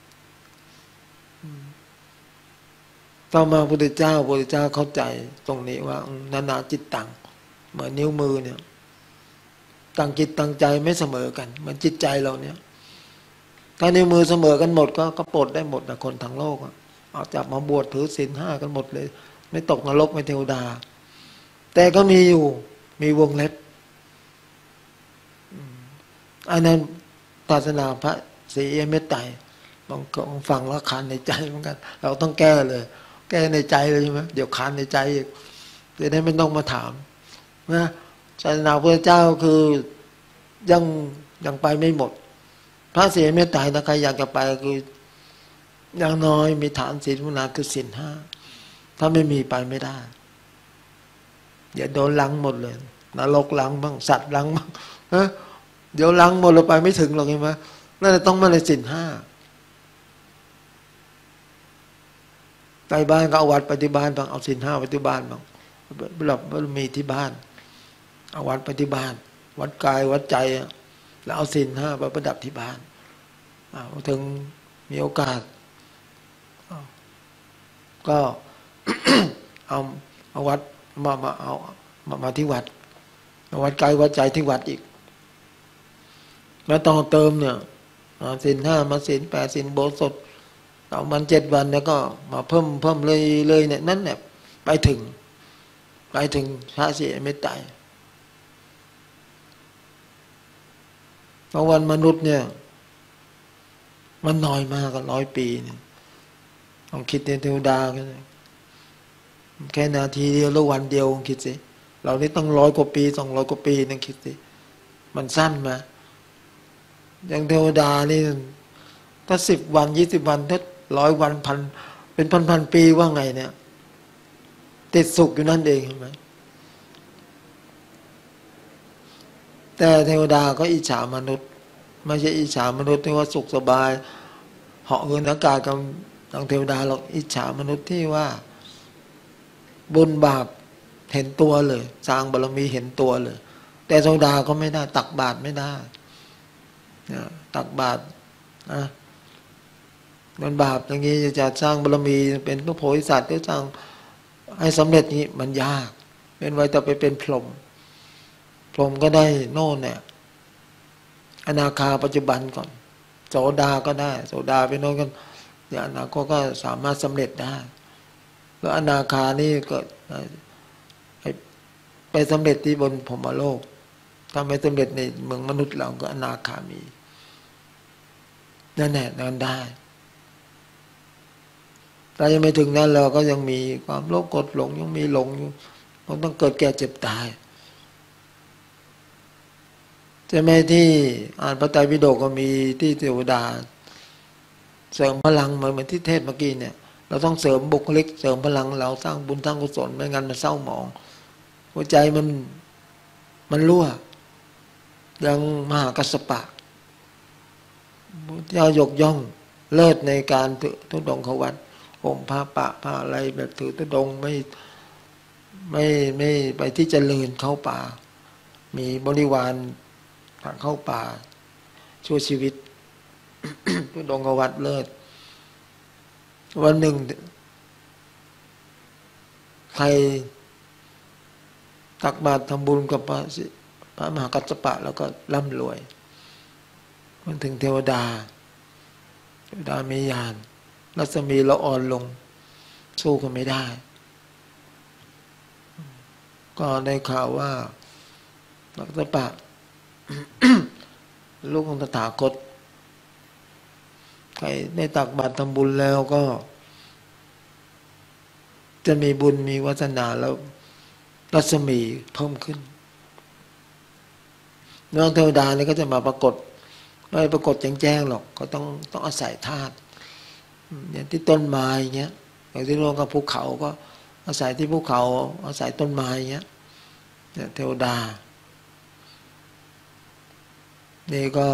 [SPEAKER 3] ต่อมาพระพุทธเจ้าพระพุทธเจ้าเข้าใจตรงนี้ว่านานาจิตตังเหมือนนิ้วมือเนี่ยตั้งจิตตั้งใจไม่เสมอกันเหมือนจิตใจเราเนี่ยถ้านิ้วมือเสมอกันหมดก็ก็ปลดได้หมดนะคนทั้งโลกเอาจับมาบวชถือศีลห้ากันหมดเลยไม่ตกนรกไม่เทวดาแต่ก็มีอยู่มีวงเล็บอันนั้นศาสนาพระศรีอริยเมตไตรบางคนฟังแล้วคันในใจเหมือนกันเราต้องแก้เลยแก้ในใจเลยใช่ไหมเดี๋ยวคันในใจอีกจะได้ไม่ต้องมาถามนะศาสนาพระเจ้าคือยังยังไปไม่หมดพระศรีอริยเมตไตรถ้าใครอยากจะไปคืออย่างน้อยมีฐานศีลภาวนาคือศีลห้าถ้าไม่มีไปไม่ได้เดี๋ยวโดนลังหมดเลยนรกลังบ้างสัตว์ลังบ้างนะเดี๋ยวลังหมดเราไปไม่ถึงหรอกใช่ไหมนั่นแหละต้องมาในศีลห้าใกล้บ้านก็เอาวัดปฏิบัติบ้างเอาศีลห้าปฏิบัติบ้างหลับมีที่บ้านเอาวัดปฏิบัติวัดกายวัดใจแล้วเอาศีลห้าไปประดับที่บ้านเอาถึงมีโอกาสก็ เอาเอาวัดมามาเอามามาที่วัดวัดกายวัดใจที่วัดอีกแล้วต่อเติมเนี่ยศีลห้ามาศีลแปดศีลโบสถเอามันเจ็ดวันแล้วก็มาเพิ่มเพิ่มเลยเลยเนี่ยนั่นเนี่ยไปถึงไปถึงพระศรีอริยเมตไตรเพราะวันมนุษย์เนี่ยมันน้อยมากก็ร้อยปีเนี่ยลองคิดในเทวดากันแค่นาทีเดียวแล้ววันเดียวคิดสิเรานี่ต้องร้อยกว่าปีสองร้อยกว่าปีนั่งคิดสิมันสั้นไหมอย่างเทวดานี่ถ้าสิบวันยี่สิบวันถ้าร้อยวันพันเป็นพันพันปีว่าไงเนี่ยติดสุขอยู่นั่นเองเห็นไหมแต่เทวดาก็อิจฉามนุษย์ไม่ใช่อิจฉามนุษย์ที่ว่าสุขสบายเหาะเหินอากาศกับทางเทวดาหรอกอิจฉามนุษย์ที่ว่าบุญบาปเห็นตัวเลยสร้างบารมีเห็นตัวเลยแต่เทวดาก็ไม่ได้ตักบาตรไม่ได้ตักบาตรนะมันบาปอย่างนี้จะสร้างบารมีเป็นพระโพธิสัตว์ก็สร้างให้สำเร็จนี้มันยากเป็นไว้แต่ไปเป็นพรหมพรหมก็ได้โน่นเนี่ยอนาคาปัจจุบันก่อนโสดาก็ได้โสดาไปโน่นกันอย่างอนาคตก็สามารถสำเร็จได้แล้วอนาคานี่ก็ไปสำเร็จที่บนพรหมโลกถ้าไม่สำเร็จในเมืองมนุษย์เราก็อนาคามีนั่นแหละนั่นได้แต่ยังไม่ถึงนั้นเราก็ยังมีความโลภโกรธหลงยังมีหลงอยู่มันต้องเกิดแก่เจ็บตายใช่ไหมที่อ่านพระไตรปิฎกก็มีที่เทวดาเสริมพลังเหมือนเหมือนที่เทศเมื่อกี้เนี่ยเราต้องเสริมบุคลิกเสริมพลังเราสร้างบุญสร้างกุศลไม่งั้นมันเศร้าหมองหัวใจมันมันรั่วอย่างมหากัสสปะพุทธเจ้ายกย่องเลิศในการถือธุดงควัตรห่มผ้าปะผ้าอะไรแบบถือธุดงไม่ไม่ไม่ไปที่เจริญเข้าป่ามีบริวารทางเข้าป่าช่วยชีวิต ธุดงควัตรเลิศวันหนึ่งใครตักบาตรทำบุญกับพระพระมหากัสสปะแล้วก็ร่ำรวยมันถึงเทวดาเทวดามีญาณรัศมีละอ่อนลงสู้กันไม่ได้ ก็ได้ข่าวว่ากัสสปะ ลูกของตถาคตใครได้ตักบาตรทำบุญแล้วก็ จะมีบุญมีวาสนาแล้วรัศมีเพิ่มขึ้นน้องเทวดาเนี่ยก็จะมาปรากฏไม่ปรากฏแจ้งๆหรอกเขาต้องต้องอาศัยธาตุอย่างที่ต้นไม้เงี้ยอย่างที่โลกกับภูเขาก็อาศัยที่ภูเขาอาศัยต้นไม้เงี้ยเนี่ยเทวดานี่ก็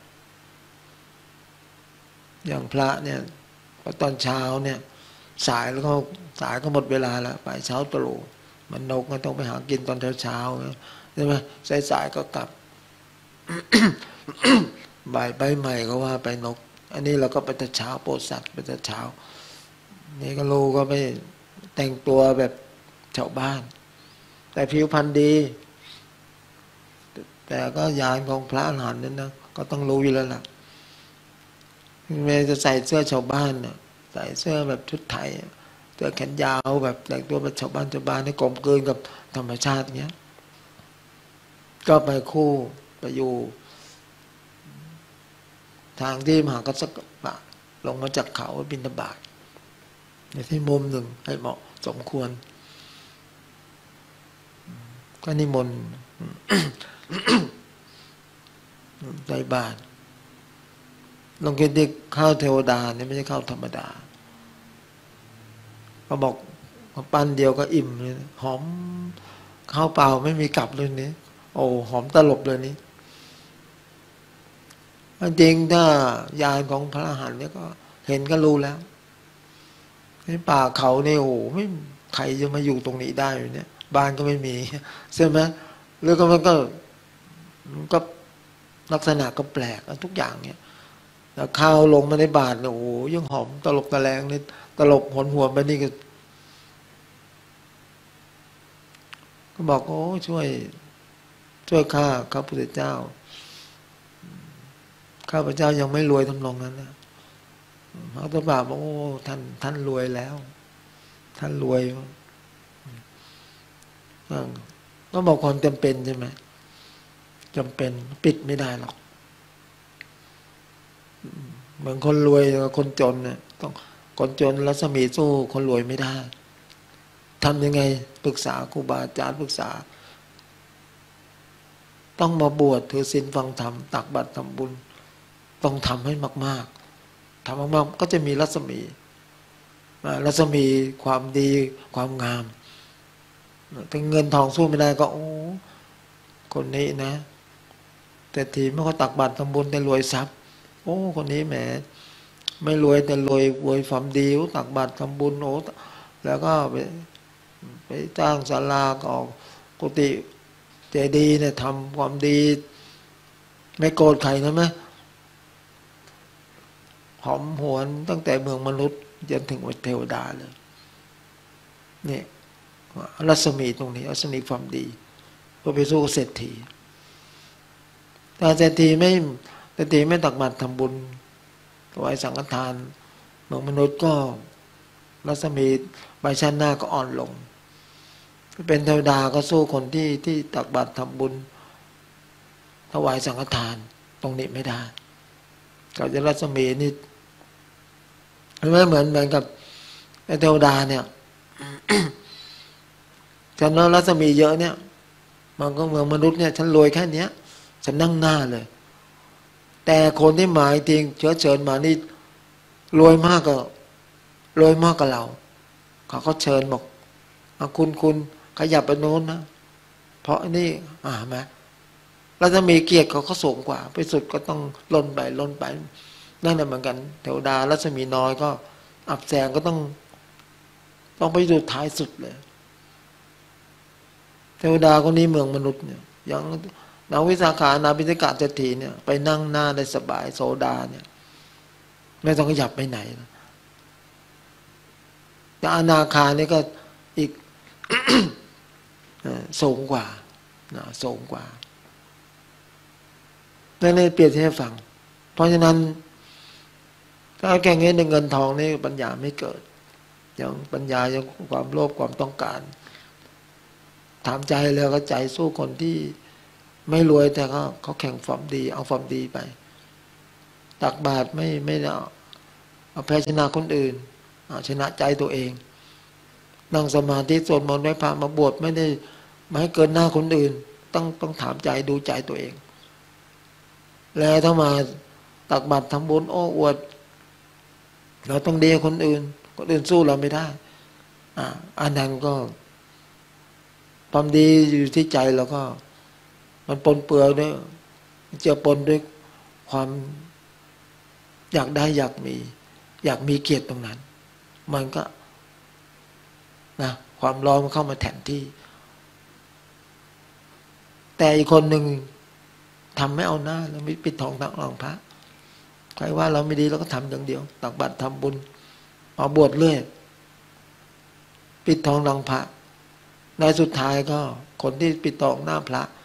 [SPEAKER 3] อย่างพระเนี่ยพอตอนเช้าเนี่ยสายแล้วก็สายก็หมดเวลาแล้วไปเช้าตรู่มันนกก็ต้องไปหากินตอนเช้าเช้าใช่ไหมสายสายก็กลับ บ่ายใบใหม่ก็ว่าไปนกอันนี้เราก็ไปแต่เช้าโปรดสัตว์ไปแต่เช้านี่ก็ลูกก็ไม่แต่งตัวแบบชาวบ้านแต่ผิวพรรณดีแต่ก็ยานของพระอรหันต์นั้นนะก็ต้องรู้อยู่แล้วล่ะแม้จะใส่เสื้อชาวบ้านเนี่ยใส่เสื้อแบบชุดไทยเสื้อแขนยาวแบบแต่งตัวแบบชาวบ้านชาวบ้านให้กลมกลืนกับธรรมชาติเงี้ยก็ไปคู่ไปอยู่ทางที่มหากัสสปะลงมาจากเขาบิณฑบาตในที่มุมหนึ่งให้เหมาะสมควรก็นิมนต์ ใส่บาตรลองกินดิข้าวเทวดาเนี่ยไม่ใช่ข้าวธรรมดาเขาบอกปั้นเดียวก็อิ่มเลยหอมข้าวเปล่าไม่มีกลับเลยนี้โอ้หอมตลบเลยนี้จริงถ้ายานของพระอรหันต์เนี่ยก็เห็นก็รู้แล้วในป่าเขาเนี่ยโอ้ไม่ใครจะมาอยู่ตรงนี้ได้เนี่ยบ้านก็ไม่มีใช่ไหมหรือก็มันก็มันก็ลักษณะก็แปลกทุกอย่างเนี่ยแล้วข้าวลงมาในบาตรเนี่ยโอ้ยังหอมตลบตะแลงนี่ตลบหวนหัวไปนี่ก็ก็บอกโอ้ช่วยช่วยข้าข้าพุทธเจ้าข้าพเจ้ายังไม่รวยทำนองนั้นนะพระตบะบอกโอ้ท่านท่านรวยแล้วท่านรวยก็บอกความจำเป็นใช่ไหมจำเป็นปิดไม่ได้หรอกเหมือนคนรวยกับคนจนเนี่ยต้องคนจนรัศมีสู้คนรวยไม่ได้ทำยังไงปรึกษาครูบาอาจารย์ปรึกษาต้องมาบวชถือศีลฟังธรรมตักบาตรทำบุญต้องทำให้มากๆทำมากๆก็จะมีรัศมีรัศมีความดีความงามถึงเงินทองสู้ไม่ได้ก็โอ้คนนี้นะแต่ทีไม่เขาตักบาตรทำบุญแต่รวยทรัพย์โอ้คนนี้แหมไม่รวยแต่รวยรวยความดีตักบาตรทำบุญโอ้แล้วก็ไปไปจ้างศาลาก็ออกกุฏิเจดีย์เนี่ยทำความดีไม่โกรธใครนะไหมหอมหวนตั้งแต่เมืองมนุษย์จนถึงเทวดาเลยนี่รัศมีตรงนี้รัศมีความดีก็ไปสู้เศรษฐีแต่เศรษฐีไม่เศรษฐีไม่ตักบาตรทำบุญถวายสังฆทานเมืองมนุษย์ก็รัศมีใบชั้นหน้าก็อ่อนลงเป็นเทวดาก็สู้คนที่ที่ตักบาตรทำบุญถวายสังฆทานตรงนี้ไม่ได้ก็จะรัศมีนี่ไม่เหมือนเหมือนกับเทวดาเนี่ย ฉันว่ารัศมีเยอะเนี่ยมันก็เมืองมนุษย์เนี่ยฉันรวยแค่เนี้ยฉันนั่งหน้าเลยแต่คนที่หมายจริงเชื้อเชิญมานี่รวยมากก็รวยมากกว่าเราเขาก็เชิญบอกคุณคุณขยับไปโน้นนะเพราะนี่อ่าไหมรัศมีเกียรติเขาก็สูงกว่าไปสุดก็ต้องล้นไปล้นไปนั่นแหละเหมือนกันเทวดารัศมีน้อยก็อับแสงก็ต้องต้องไปดูท้ายสุดเลยเทวดาคนนี้เมืองมนุษย์เนี่ยอย่างนางวิสาขานาปิฎกเศรษฐีเนี่ยไปนั่งหน้าได้สบายโสดาเนี่ยไม่ต้องขยับไปไหนแต่อนาคานี่ก็อีก สูงกว่าสูงกว่านั่นเลยเปรียบเทียบฟังเพราะฉะนั้นถ้าแก่เงี้ยในเงินทองนี่ปัญญาไม่เกิดอย่างปัญญาอย่างความโลภความต้องการถามใจแล้วก็ใจสู้คนที่ไม่รวยแต่เขาเขาแข่งความดีเอาความดีไปตักบาตรไม่ไม่เอาแพ้ชนะคนอื่นชนะใจตัวเองนั่งสมาธิสวดมนต์ไหว้พระมาบวชไม่ได้ไม่ให้เกินหน้าคนอื่นต้องต้องถามใจดูใจตัวเองแล้วถ้ามาตักบาตรทำบุญโอ้อวดเราต้องดีคนอื่นคนอื่นสู้เราไม่ได้อ่าอันนั้นก็ความดีอยู่ที่ใจแล้วก็มันปนเปื้อนด้วยเจือปนด้วยความอยากได้อยากมีอยากมีเกียรติตรงนั้นมันก็นะความร้อนมันเข้ามาแทนที่แต่อีกคนหนึ่งทำไม่เอาหน้าแล้วไม่ปิดทองตักรองพระใครว่าเราไม่ดีเราก็ทำอย่างเดียวตักบาตรทำบุญเอาบวชเรื่อยปิดทองรองพระในสุดท้ายก็คนที่ปิดทองหน้าพระ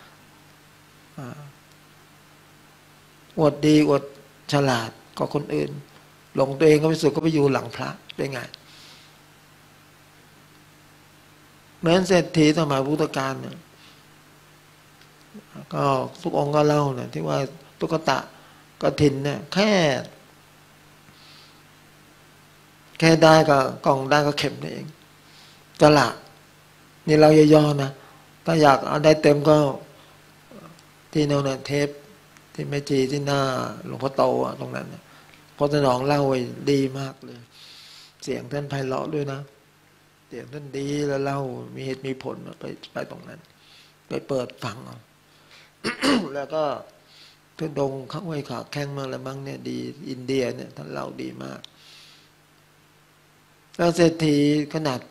[SPEAKER 3] อวดดีอวดฉลาดก็คนอื่นหลงตัวเองก็ไปสุดก็ไปอยู่หลังพระได้ไงเหมือนเศรษฐีสมัยพุทธกาลเนี่ยก็ทุกองค์ก็เล่าเนี่ยที่ว่าตุ๊กตะกฐินเนี่ยแค่แค่ได้ก็กล่องได้ก็เข็มนี่เองตลาดนี่เราย่อๆนะถ้าอยากเอาได้เต็มก็ที่โน่นน่ะเทปที่แม่จีที่หน้าหลวงพ่อโตอ่ะตรงนั้นนะพระสนองเล่าไว้ดีมากเลยเสียงท่านไพเราะด้วยนะเสียงท่านดีแล้วเล่ามีเหตุมีผลไปไปตรงนั้นไปเปิดฟังเอา แล้วก็ทุดงเข้าไว้ขาแข้งมาแล้วบ้างเนี่ยดีอินเดียเนี่ยท่านเล่าดีมากแล้วเศรษฐีขนาด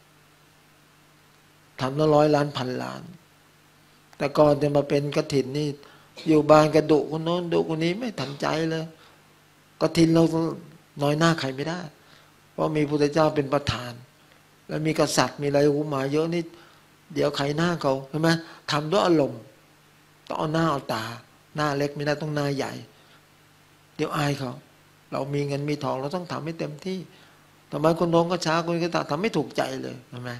[SPEAKER 3] ทำละร้อยล้านพันล้านแต่ก่อนจะมาเป็นกฐินนี่อยู่บ้านกระดุคนโน้นดุคนนี้ไม่ทันใจเลยกฐินเราน้อยหน้าใครไม่ได้เพราะมีพระพุทธเจ้าเป็นประธานแล้วมีกษัตริย์มีอะไรหูหมาเยอะนี่เดี๋ยวใครหน้าเขาใช่ไหมทำด้วยอารมณ์ต้องเอาหน้าเอาตาหน้าเล็กไม่ได้ต้องหน้าใหญ่เดี๋ยวอายเขาเรามีเงินมีทองเราต้องทำให้เต็มที่ทำไมคนโน้นก็ช้าคนนี้ก็ตาทำไม่ถูกใจเลยใช่ไหม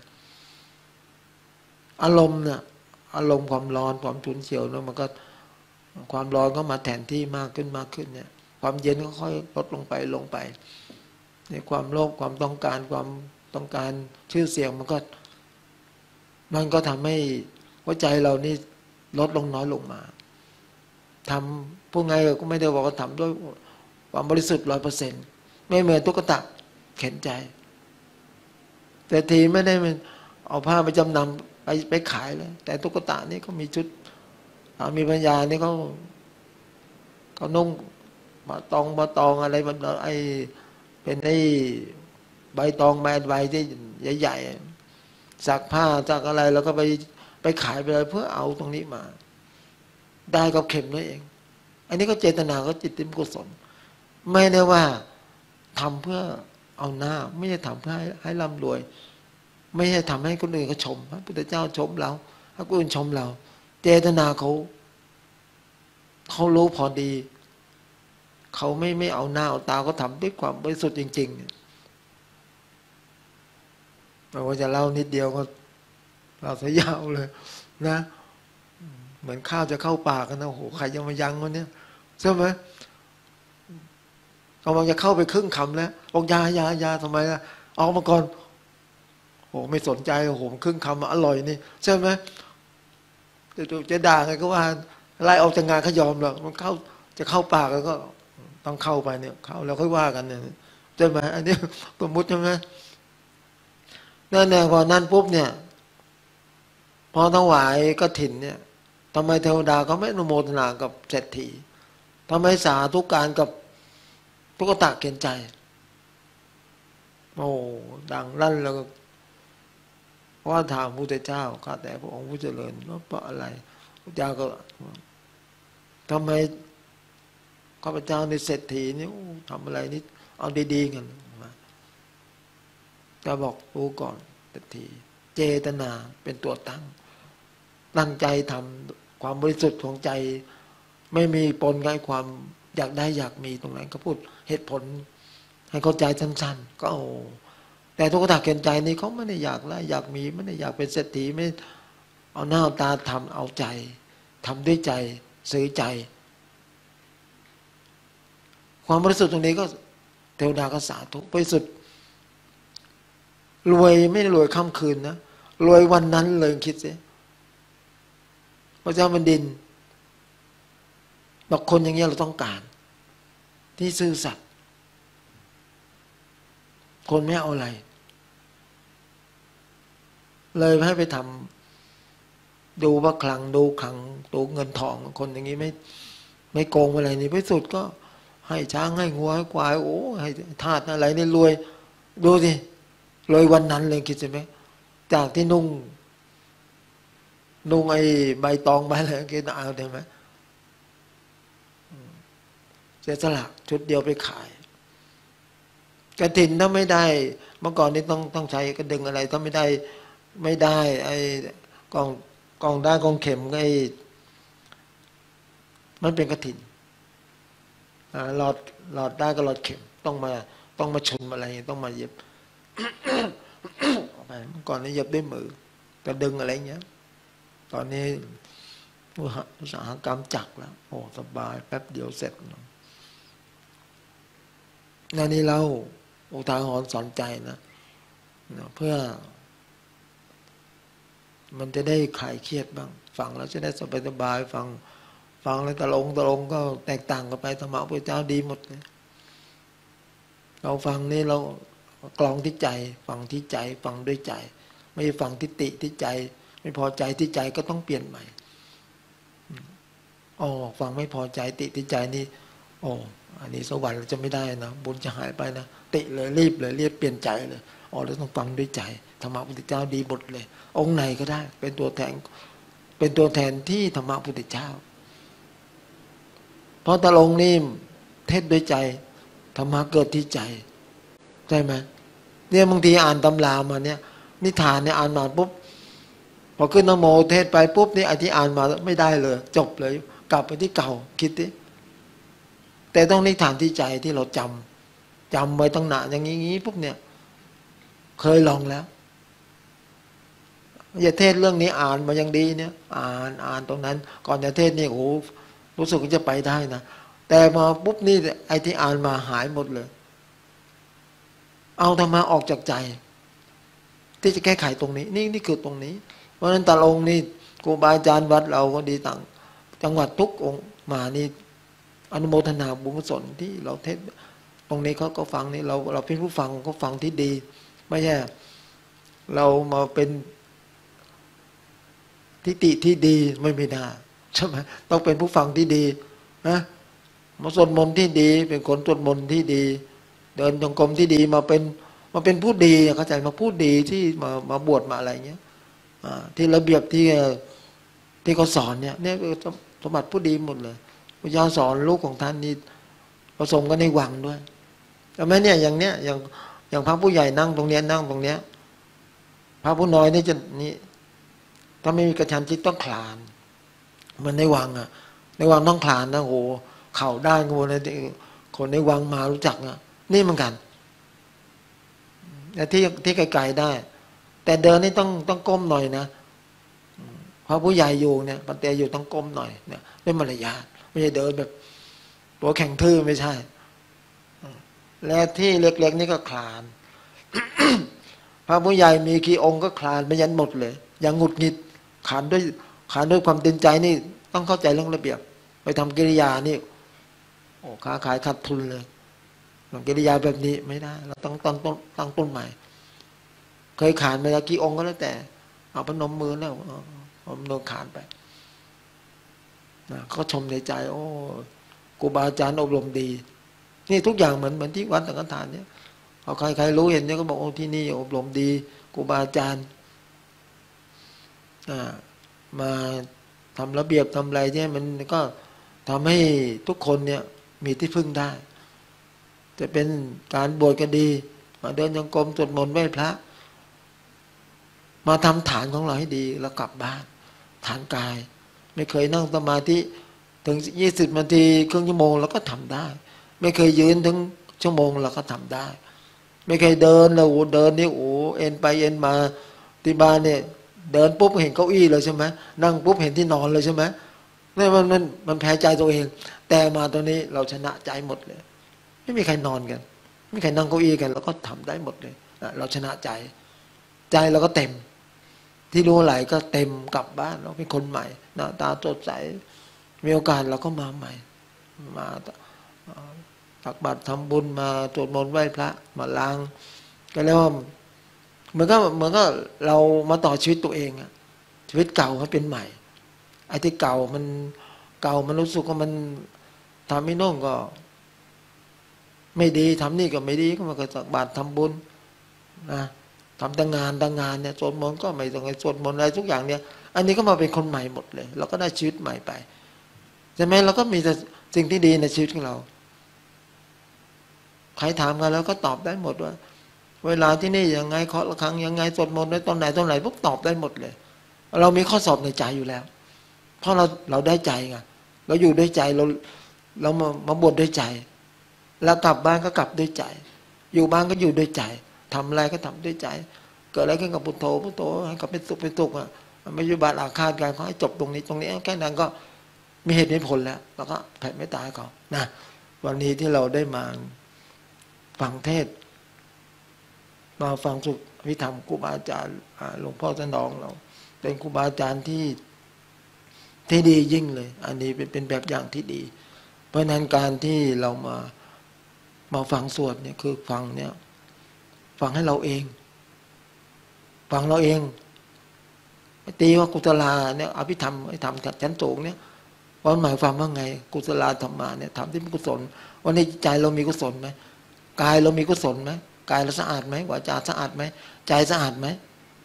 [SPEAKER 3] อารมณ์เนี่ยอารมณ์ความร้อนความฉุนเฉียวแล้วมันก็ความร้อนก็มาแทนที่มากขึ้นมากขึ้นเนี่ยความเย็นก็ค่อยลดลงไปลงไปในความโลภความต้องการความต้องการชื่อเสียงมันก็มันก็ทำให้หัวใจเรานี่ลดลงน้อยลงมาทำผู้ไงก็ไม่ได้บอกว่าทำด้วยความบริสุทธิ์ร้อยเปอร์เซ็นต์ไม่เหมือนตุ๊กตาเข็นใจแต่ทีไม่ได้เอาผ้าไปจำนำไปไปขายเลยแต่ตุ๊กตานี่ก็มีชุดมีปัญญานี่เขาเขานุ่งมาตองมาตองอะไรมันไอเป็นไอใบตองใบใบที่ใหญ่ๆสักผ้าสักอะไรแล้วก็ไปไปขายไปเลยเพื่อเอาตรงนี้มาได้กับเข็มนั่นเองอันนี้ก็เจตนาก็จิตติมกุศลไม่ได้ว่าทำเพื่อเอาหน้าไม่ได้ทำเพื่อให้ให้ร่ำรวยไม่ใช่ทำให้คนอื่นเขาชมพระพุทธเจ้าชมเราให้คนอื่นชมเราเจตนาเขาเขารู้พอดีเขาไม่ไม่เอาหน้าเอาตาเขาทำด้วยความบริสุทธิ์จริงๆเราก็จะเล่านิดเดียวก็เราซะยาวเลยนะเหมือนข้าวจะเข้าปากกันนะโอ้โหใครยังมายังวันนี้ใช่ไหมกำลังจะเข้าไปครึ่งคำแล้วบอกยายายาทำไมล่ะออกมาก่อนโอ้ไม่สนใจโอ้โหครึ่งคำอร่อยนี่ใช่ไหมจะจะด่าไงก็ว่าไล่ออกจากงานเขายอมหรอกมันเข้าจะเข้าปากแล้วก็ต้องเข้าไปเนี่ยเข้าแล้วค่อยว่ากันเนี่ยใช่ไหมอันนี้สมมติใช่ไหมนั่นแหละพอนั่นปุ๊บเนี่ยพอถวายกฐินเนี่ยทำไมเทวดาเขาไม่อนุโมทนากับเศรษฐีทำไมสาธุการกับตุ๊กตาเกณฑ์ใจโอ้ดังลั่นแล้วก็ว่าถามพระพุทธเจ้าข้าแต่พระองค์ผู้เจริญว่าเพราะอะไรพระเจ้าก็ทำไมข้าพเจ้าในเศรษฐีนี่ทำอะไรนี่เอาดีๆกันก็บอกรู้ก่อนเศรษฐีเจตนาเป็นตัวตั้งตั้งใจทำความบริสุทธิ์ของใจไม่มีปนกับความอยากได้อยากมีตรงนั้นก็พูดเหตุผลให้เข้าใจสั้นๆก็โอ้แต่ทุกขณะเกินใจนี่เขาไม่ได้อยากได้อยากมีไม่ได้อยากเป็นเศรษฐีไม่เอาหน้าเอาตาทำเอาใจทำด้วยใจซื้อใจความบริสุทธิ์ตรงนี้ก็เททวดาก็สาธุไปสุดรวยไม่รวยค่ำคืนนะรวยวันนั้นเลยคิดสิพระเจ้าแผ่นดินบอกคนอย่างเงี้ยเราต้องการที่ซื่อสัตย์คนไม่เอาอะไรเลยให้ไปทำดูว่าคลังดูคลังดูเงินทองคนอย่างนี้ไม่ไม่โกงอะไรนี่ไปสุดก็ให้ช้างให้งัวให้ควายโอ้ให้ทาสอะไรนี่รวยดูสิรวยวันนั้นเลยคิดใช่ไหมจากที่นุ่งนุ่งไอ้ใบตองใบอะไรกินเอาได้ไหมเสียสละชุดเดียวไปขายกฐินถ้าไม่ได้เมื่อก่อนนี้ต้องต้องใช้กระดึงอะไรถ้าไม่ได้ไม่ได้ไอ้กองกองได้กองเข็มไอ้มันเป็นกฐินหลอดหลอดได้ก็หลอดเข็มต้องมาต้องมาชนอะไรต้องมาเย็บ เมื่อก่อนนี้เย็บด้วยมือกระดึงอะไรเงี้ยตอนนี้อุตสาหกรรมจักรแล้วโอ้สบายแป๊บเดียวเสร็จนั่นนี่เราอุทาหรณ์สอนใจนะเพื่อมันจะได้คลายเครียดบ้างฟังแล้วจะได้สบายสบายฟังฟังแล้วตะลงตะลงก็แตกต่างกันไปธรรมะพระเจ้าดีหมดเลยเราฟังนี่เรากลองที่ใจฟังที่ใจฟังด้วยใจไม่ฟังที่ติที่ใจไม่พอใจที่ใจก็ต้องเปลี่ยนใหม่อ๋อฟังไม่พอใจติที่ใจนี่อ๋ออันนี้สวรรค์จะไม่ได้นะบุญจะหายไปนะติเลยรีบเลยเรียบเปลี่ยนใจเลยอ๋อเราต้องฟังด้วยใจธรรมะพุทธเจ้าดีหมดเลยองค์ไหนก็ได้เป็นตัวแทนเป็นตัวแทนที่ธรรมะพุทธเจ้าเพราะตะลงนี่เทศด้วยใจธรรมะเกิดที่ใจใช่ไหมเนี่ยบางทีอ่านตำรามาเนี่ยนิทานเนี่ยอ่านมาปุ๊บพอขึ้นนโมเทศไปปุ๊บนี่อธิอ่านมาไม่ได้เลยจบเลยกลับไปที่เก่าคิดดิแต่ต้องนิทานที่ใจที่เราจำจำไว้ตั้งนานอย่างนี้ปุ๊บเนี่ยเคยลองแล้วอย่าเทศเรื่องนี้อ่านมายังดีเนี่ยอ่านอ่านตรงนั้นก่อนจะเทศนี่โอ้รู้สึกว่าจะไปได้นะแต่มาปุ๊บนี่ไอ้ที่อ่านมาหายหมดเลยเอาธรรมะออกจากใจที่จะแก้ไขตรงนี้นี่นี่คือตรงนี้เพราะฉะนั้นตาลงนี่ครูบาอาจารย์วัดเราก็ดีต่างจังหวัดทุกองค์มานี่อนุโมทนาบุญกุศลที่เราเทศตรงนี้เขาก็ฟังนี่เราเราเป็นผู้ฟังก็ฟังที่ดีไม่ใช่เรามาเป็นทิฏฐิที่ดีไม่ไม่ได้ใช่ไหมต้องเป็นผู้ฟังที่ดีนะมาสวดมนต์ที่ดีเป็นคนสวดมนต์ที่ดีเดินจงกรมที่ดีมาเป็นมาเป็นผู้ดีเข้าใจมาผู้ดีที่มามาบวชมาอะไรเงี้ยที่ระเบียบที่ที่เขาสอนเนี่ยเนี่ยสมบัติผู้ดีหมดเลยพระเจ้าสอนลูกของท่านนี่ผสมกันในวังด้วยแต่แม้เนี่ยอย่างเนี้ยอย่างอย่างพระผู้ใหญ่นั่งตรงเนี้ยนั่งตรงเนี้ยพระผู้น้อยนี่จะนี่ถ้าไม่มีกระชันชิดต้องคลานมันในวังอ่ะในวังต้องคลานนะโหเข่าได้งูเลยคนในวังมารู้จักนะนี่เหมือนกันแต่ที่ที่ไกลๆได้แต่เดินนี่ต้องต้องก้มหน่อยนะเพราะผู้ใหญ่อยู่เนี่ยปัตเตอยู่ต้องก้มหน่อยเนี่ยด้วยมารยาทไม่ใช่เดินแบบตัวแข็งทื่อไม่ใช่และที่เล็กๆนี่ก็คลาน พระผู้ใหญ่มีกี่องค์ก็คลานไม่ยันหมดเลยอย่างหงุดหงิดขานด้วยขานด้วยความเต็มใจนี่ต้องเข้าใจเรื่องระเบียบไปทำกิริยานี่โอ้ค้าขายขาดทุนเลยกิริยาแบบนี้ไม่ได้เราต้องตั้งต้นตั้งต้นใหม่เคยขานมาแล้วกี่องค์ก็แล้วแต่เอาพนมมือแล้วเอาโดนขานไปนะเขาชมในใจโอ้ครูบาอาจารย์อบรมดีนี่ทุกอย่างเหมือนเหมือนที่วัดสังฆทานเนี่ยเอาใครใครรู้เห็นเนี่ยก็บอกโอ้ที่นี่อบรมดีครูบาอาจารย์มาทำระเบียบทำอะไรเนี่ยมันก็ทำให้ทุกคนเนี่ยมีที่พึ่งได้จะเป็นการบวชก็ดีมาเดินจงกรมสวดมนต์ไหว้พระมาทำฐานของเราให้ดีแล้วกลับบ้านฐานกายไม่เคยนั่งสมาธิถึงยี่สิบนาทีครึ่งชั่วโมงเราก็ทำได้ไม่เคยยืนถึงชั่วโมงเราก็ทำได้ไม่เคยเดินเราเดินนี่โอ้เอ็นไปเอ็นมาที่บ้านเนี่ยเดินปุ๊บเห็นเก้าอี้เลยใช่ไหมนั่งปุ๊บเห็นที่นอนเลยใช่ไหมนี่มันมันมันแพ้ใจตัวเองแต่มาตรงนี้เราชนะใจหมดเลยไม่มีใครนอนกันไม่ใครนั่งเก้าอี้กันเราก็ทำได้หมดเลยเราชนะใจใจเราก็เต็มที่รู้ไหลก็เต็มกลับบ้านเราเป็นคนใหม่หน้าตาสดใสมีโอกาสเราก็มาใหม่มาตักบาตรทำบุญมาสวดมนต์ไหว้พระมาล้างก็เรียกว่าเหมือนก็เหมือนก็เรามาต่อชีวิตตัวเองอะชีวิตเก่าให้เป็นใหม่ไอ้ที่เก่ามันเก่ามันรู้สึกว่ามันทำไม่น่งก็ไม่ดีทำนี่ก็ไม่ดีก็มาก็ตักบาตรทำบุญนะทำแต่งานแต่งานเนี่ยสวดมนต์ก็ไม่ต้องไปสวดมนต์อะไรทุกอย่างเนี่ยอันนี้ก็มาเป็นคนใหม่หมดเลยเราก็ได้ชีวิตใหม่ไปใช่ไหมเราก็มีแต่สิ่งที่ดีในชีวิตของเราใครถามกันแล้วก็ตอบได้หมดว่าเวลาที่นี่ยังไงเคาะระฆังยังไงสวดมนต์ในตอนไหนตอนไหนพวกตอบได้หมดเลยเรามีข้อสอบในใจอยู่แล้วเพราะเราเราได้ใจไงเราอยู่ด้วยใจเราเรามามาบวชด้วยใจแล้วกลับบ้านก็กลับด้วยใจ อยู่บ้านก็อยู่ด้วยใจทำอะไรก็ทำด้วยใจเกิดอะไรขึ้นกับพุทโธพุทโธให้กับเป็นสุขเป็นสุขอ่ะไม่ยุบาทอาฆาตกันเขาให้จบตรงนี้ตรงนี้แค่นั้นก็มีเหตุมีผลแล้วแล้วก็แผ่เมตตาให้เขานะวันนี้ที่เราได้มาฟังเทศมาฟังสุขวิธรรมครูบาอาจารย์หลวงพ่อสนองเราเป็นครูบาอาจารย์ที่ที่ดียิ่งเลยอันนี้เป็นเป็นแบบอย่างที่ดีเพราะนั้นการที่เรามามาฟังสวดเนี่ยคือฟังเนี่ยฟังให้เราเองฟังเราเองตีว่ากุศลาเนี่ยอภิธรรมไอ้ธรรมชั้นสูงเนี่ยวันหมายความว่าไงกุศลาธรรมาเนี่ยทำที่เป็นกุศลวันนี้ใจเรามีกุศลไหมกายเรามีกุศลไหมกายเราสะอาดไหมวาจาสะอาดไหมใจสะอาดไหม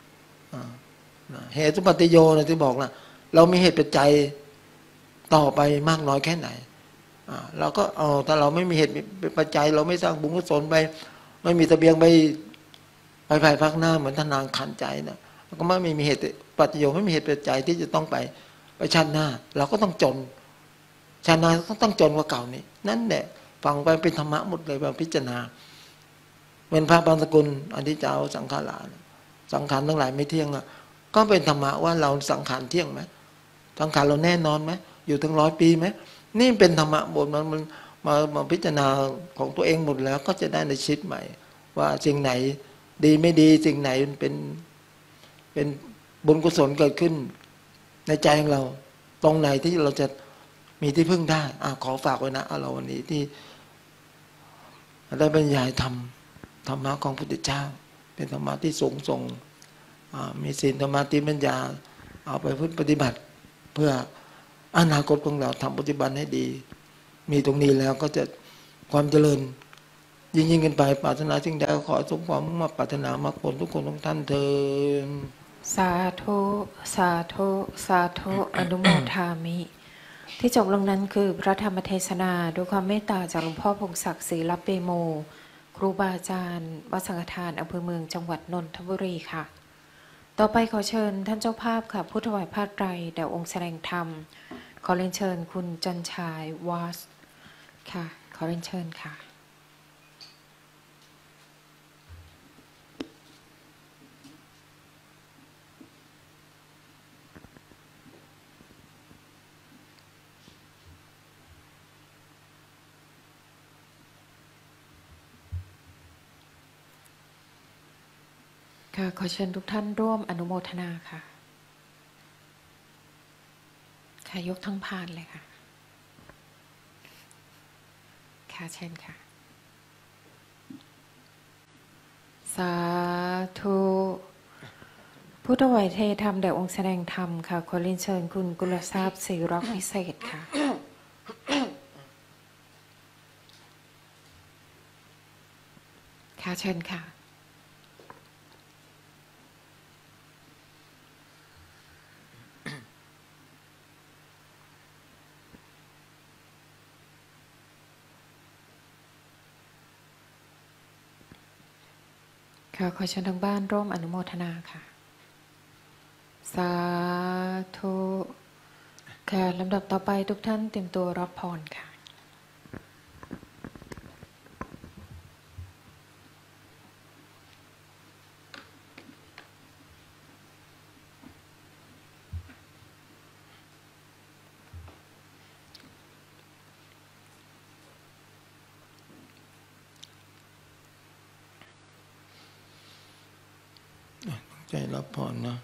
[SPEAKER 3] เหตุสุปฏิโยนะที่บอกนะเรามีเหตุปัจจัยต่อไปมากน้อยแค่ไหนเราก็เอาถ้าเราไม่มีเหตุปัจจัยเราไม่สร้างบุญกุศลไปไม่มีเสบียงไปไปภายภาคหน้าเหมือนทนางขันใจนะก็ไม่มีเหตุปัจจัยไม่มีเหตุปัจจัยที่จะต้องไปไปชาติหน้าเราก็ต้องจนชาติหน้าก็ต้องจนกว่าเก่านี้นั่นแหละฟังไปเป็นธรรมะหมดเลยแบบพิจารณาเป็นพระบางสกุลอธิเจ้าสังขารสังขารทั้งหลายไม่เที่ยงก็เป็นธรรมะว่าเราสังขารเที่ยงไหมสังขารเราแน่นอนไหมอยู่ถึงร้อยปีไหมนี่เป็นธรรมะบทมันมันมามาพิจารณาของตัวเองหมดแล้วก็จะได้ในชีวิตใหม่ว่าสิ่งไหนดีไม่ดีสิ่งไหนเป็นเป็นบุญกุศลเกิดขึ้นในใจของเราตรงไหนที่เราจะมีที่พึ่งได้อ่ะขอฝากไว้นะเราวันนี้ที่ได้บรรยายธรรมธรรมะของพระพุทธเจ้าเป็นธรรมะที่สูงส่งมีศีลธรรมะที่ปัญญาเอาไปปฏิบัติเพื่ออนาคตของเราทำปฏิบัติให้ดีมีตรงนี้แล้วก็จะความเจริญยิ่งยิ่งขึ้นไปปรารถนาสิ่งใดขอสมความมุ่งมั่นปรารถนามรรคผลทุกคนทุกท่านเถิด
[SPEAKER 1] สาธุสาธุสาธุอนุโมทามิที่จบลงนั้นคือพระธรรมเทศนาด้วยความเมตตาจากหลวงพ่อพงศักดิ์ศรีลับเปโมครูบาอาจารย์วัดสังฆทานอำเภอเมืองจังหวัดนนทบุรีค่ะต่อไปขอเชิญท่านเจ้าภาพค่ะผู้ถวายผ้าไตรแด่องค์แสดงธรรมขอเรียนเชิญคุณจันชายวาสค่ะขอเรียนเชิญค่ะค่ะขอเชิญทุกท่านร่วมอนุโมทนาค่ะค่ะยกทั้งพานเลยค่ะค่ะเชิญค่ะสาธุผู้ถวายเทธรรมแด่องค์แสดงธรรมค่ะขอเรียนเชิญคุณกุลทรัพย์ศรีรักวิเศษค่ะค่ะเชิญค่ะค่ะขอเชิญทางบ้านร่วมอนุโมทนาค่ะสาธุค่ะลำดับต่อไปทุกท่านเตรียมตัวรับพรค่ะ
[SPEAKER 3] ใจรับพรนะ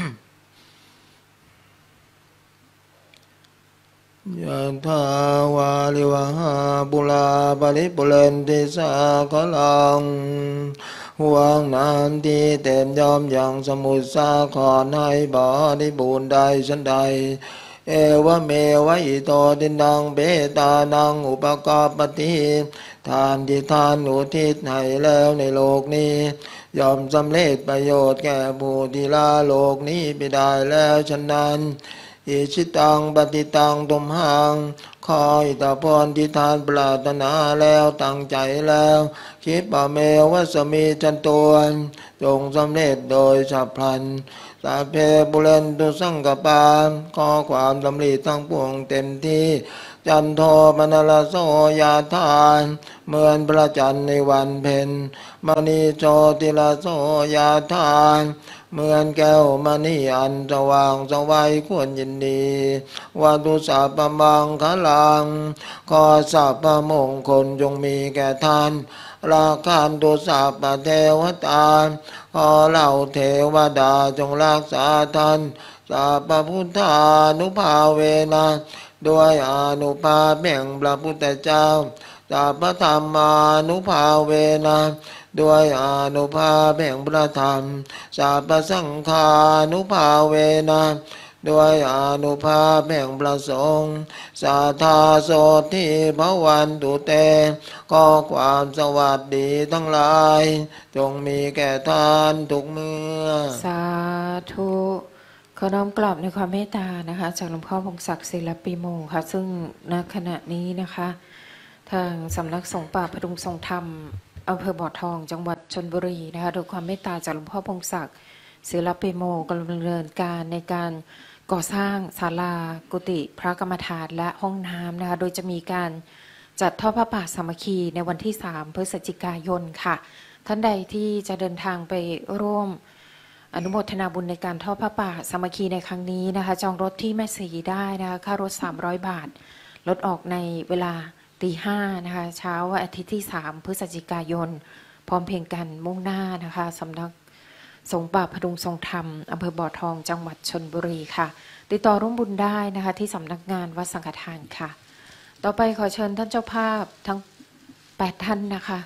[SPEAKER 3] ยะถาวาลิวหาปุราปริปุเรนติสาคลังห่วงน้ำที่เต็มยอมอย่างสมุทรสาครให้บริบูรณ์ได้ฉันใดเอวะเมวะอิโตตินังเบตานังอุปกาปฏิทานที่ทานอุทิศให้แล้วในโลกนี้ยอมสำเร็จประโยชน์แก่ผู้ที่ละโลกนี้ไปได้แล้วฉะนั้นอิชิตังปฏิตังตุมหังขออิทธพรที่ทานปรารถนาแล้วตั้งใจแล้วคิดป่าเมวัสมีจันตวนจงสำเร็จโดยฉับพลันสาเพบุเรนตุสังกปาขอความสำเร็จทั้งปวงเต็มที่จันโทปนลโสยาทานเหมือนพระจันทร์ในวันเพ็ญมณีโชติลโสยาทานเหมือนแก้วมณีอันสว่างสวัยควรยินดีวัตุสัพพมังคลังขอสัพพมงคลจงมีแก่ท่านราคันตุสัพพเทวตาขอเหล่าเทวดาจงรักษาท่านสัพพพุทธานุภาเวนะด้วยอานุภาพแห่งพระพุทธเจ้าสัพพธรรมานุภาเวนะด้วยอานุภาพแห่งพระธรรมสัพพสังฆานุภาเวนะด้วยอานุภาพแห่งพระสงฆ์สาธาโสทิภวันตุเตขอความสวัสดีทั้งหลายจงมีแก่ท่านทุกเมื่อ
[SPEAKER 1] สาธุขอน้อมกราบในความเมตตานะคะจากหลวงพ่อพงศักดิ์ศิลปิโมค่ะซึ่งณขณะนี้นะคะทางสำนักสงฆ์ป่าพดุงทรงธรรมอำเภอบ่อทองจังหวัดชลบุรีนะคะโดยความเมตตาจากหลวงพ่อพงศักดิ์ศิลปิโมกำลังดำเนินการในการก่อสร้างศาลากุฏิพระกรรมฐานและห้องน้ำนะคะโดยจะมีการจัดทอดพระป่าสามัคคีในวันที่สามพฤศจิกายนค่ะท่านใดที่จะเดินทางไปร่วมอนุโมทนาบุญในการทอดพระป่าสามัคคีในครั้งนี้นะคะจองรถที่แม่สีได้นะคะค่ารถสามร้อยบาทรถออกในเวลาตีห้านะคะเช้าวันอาทิตย์ที่สามพฤศจิกายนพร้อมเพรียงกันมุ่งหน้านะคะสำนักสงฆ์ป่าพดุงทรงธรรมอำเภอบ่อทองจังหวัดชลบุรีค่ะติดต่อร่วมบุญได้นะคะที่สำนักงานวัดสังฆทานค่ะต่อไปขอเชิญท่านเจ้าภาพทั้งแปดท่านนะคะ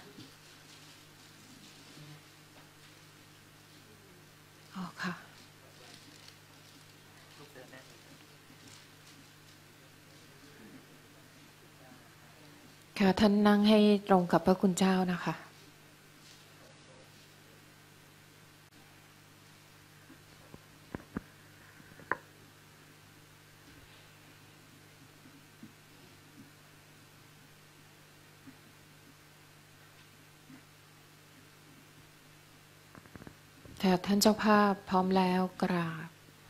[SPEAKER 1] อ๋อค่ะค่ะท่านนั่งให้ตรงกับพระคุณเจ้านะคะค่ะท่านเจ้าภาพพร้อมแล้วกราบ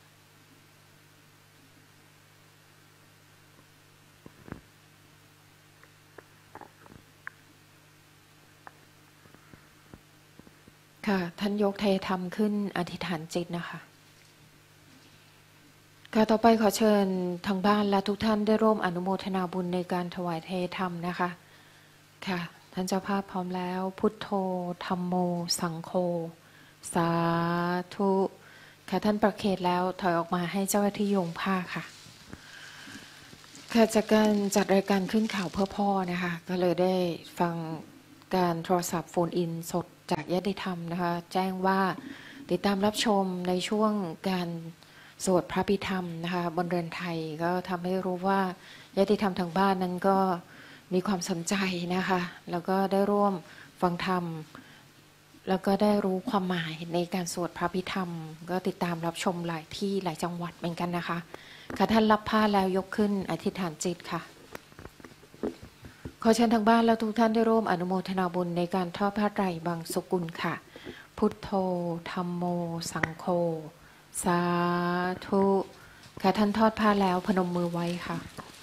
[SPEAKER 1] ค่ะท่านยกเทธรรมขึ้นอธิษฐานจิตนะคะค่ะต่อไปขอเชิญทางบ้านและทุกท่านได้ร่วมอนุโมทนาบุญในการถวายเทธรรมนะคะค่ะท่านเจ้าภาพพร้อมแล้วพุทโธธัมโมสังโฆสาธุค่ะท่านประเคนแล้วถอยออกมาให้เจ้าหน้าที่โยงผ้าค่ะค่ะจากการจัดรายการขึ้นข่าวเพื่อพ่อนะคะก็เลยได้ฟังการโทรศัพท์โฟนอินสดจากญาติธรรมนะคะแจ้งว่าติดตามรับชมในช่วงการสวดพระพิธรรมนะคะบนเรือนไทยก็ทำให้รู้ว่าญาติธรรมทางบ้านนั้นก็มีความสนใจนะคะแล้วก็ได้ร่วมฟังธรรมแล้วก็ได้รู้ความหมายในการสวดพระพิธรรมก็ติดตามรับชมหลายที่หลายจังหวัดเหมือนกันนะคะค่ะท่านรับผ้าแล้วยกขึ้นอธิษฐานจิตค่ะขอเชิญทางบ้านและทุกท่านได้ร่วมอนุโมทนาบุญในการทอดผ้าไตรบางสกุลค่ะพุทโธธัมโมสังโฆสาธุค่ะท่านทอดผ้าแล้วพนมมือไว้ค่ะ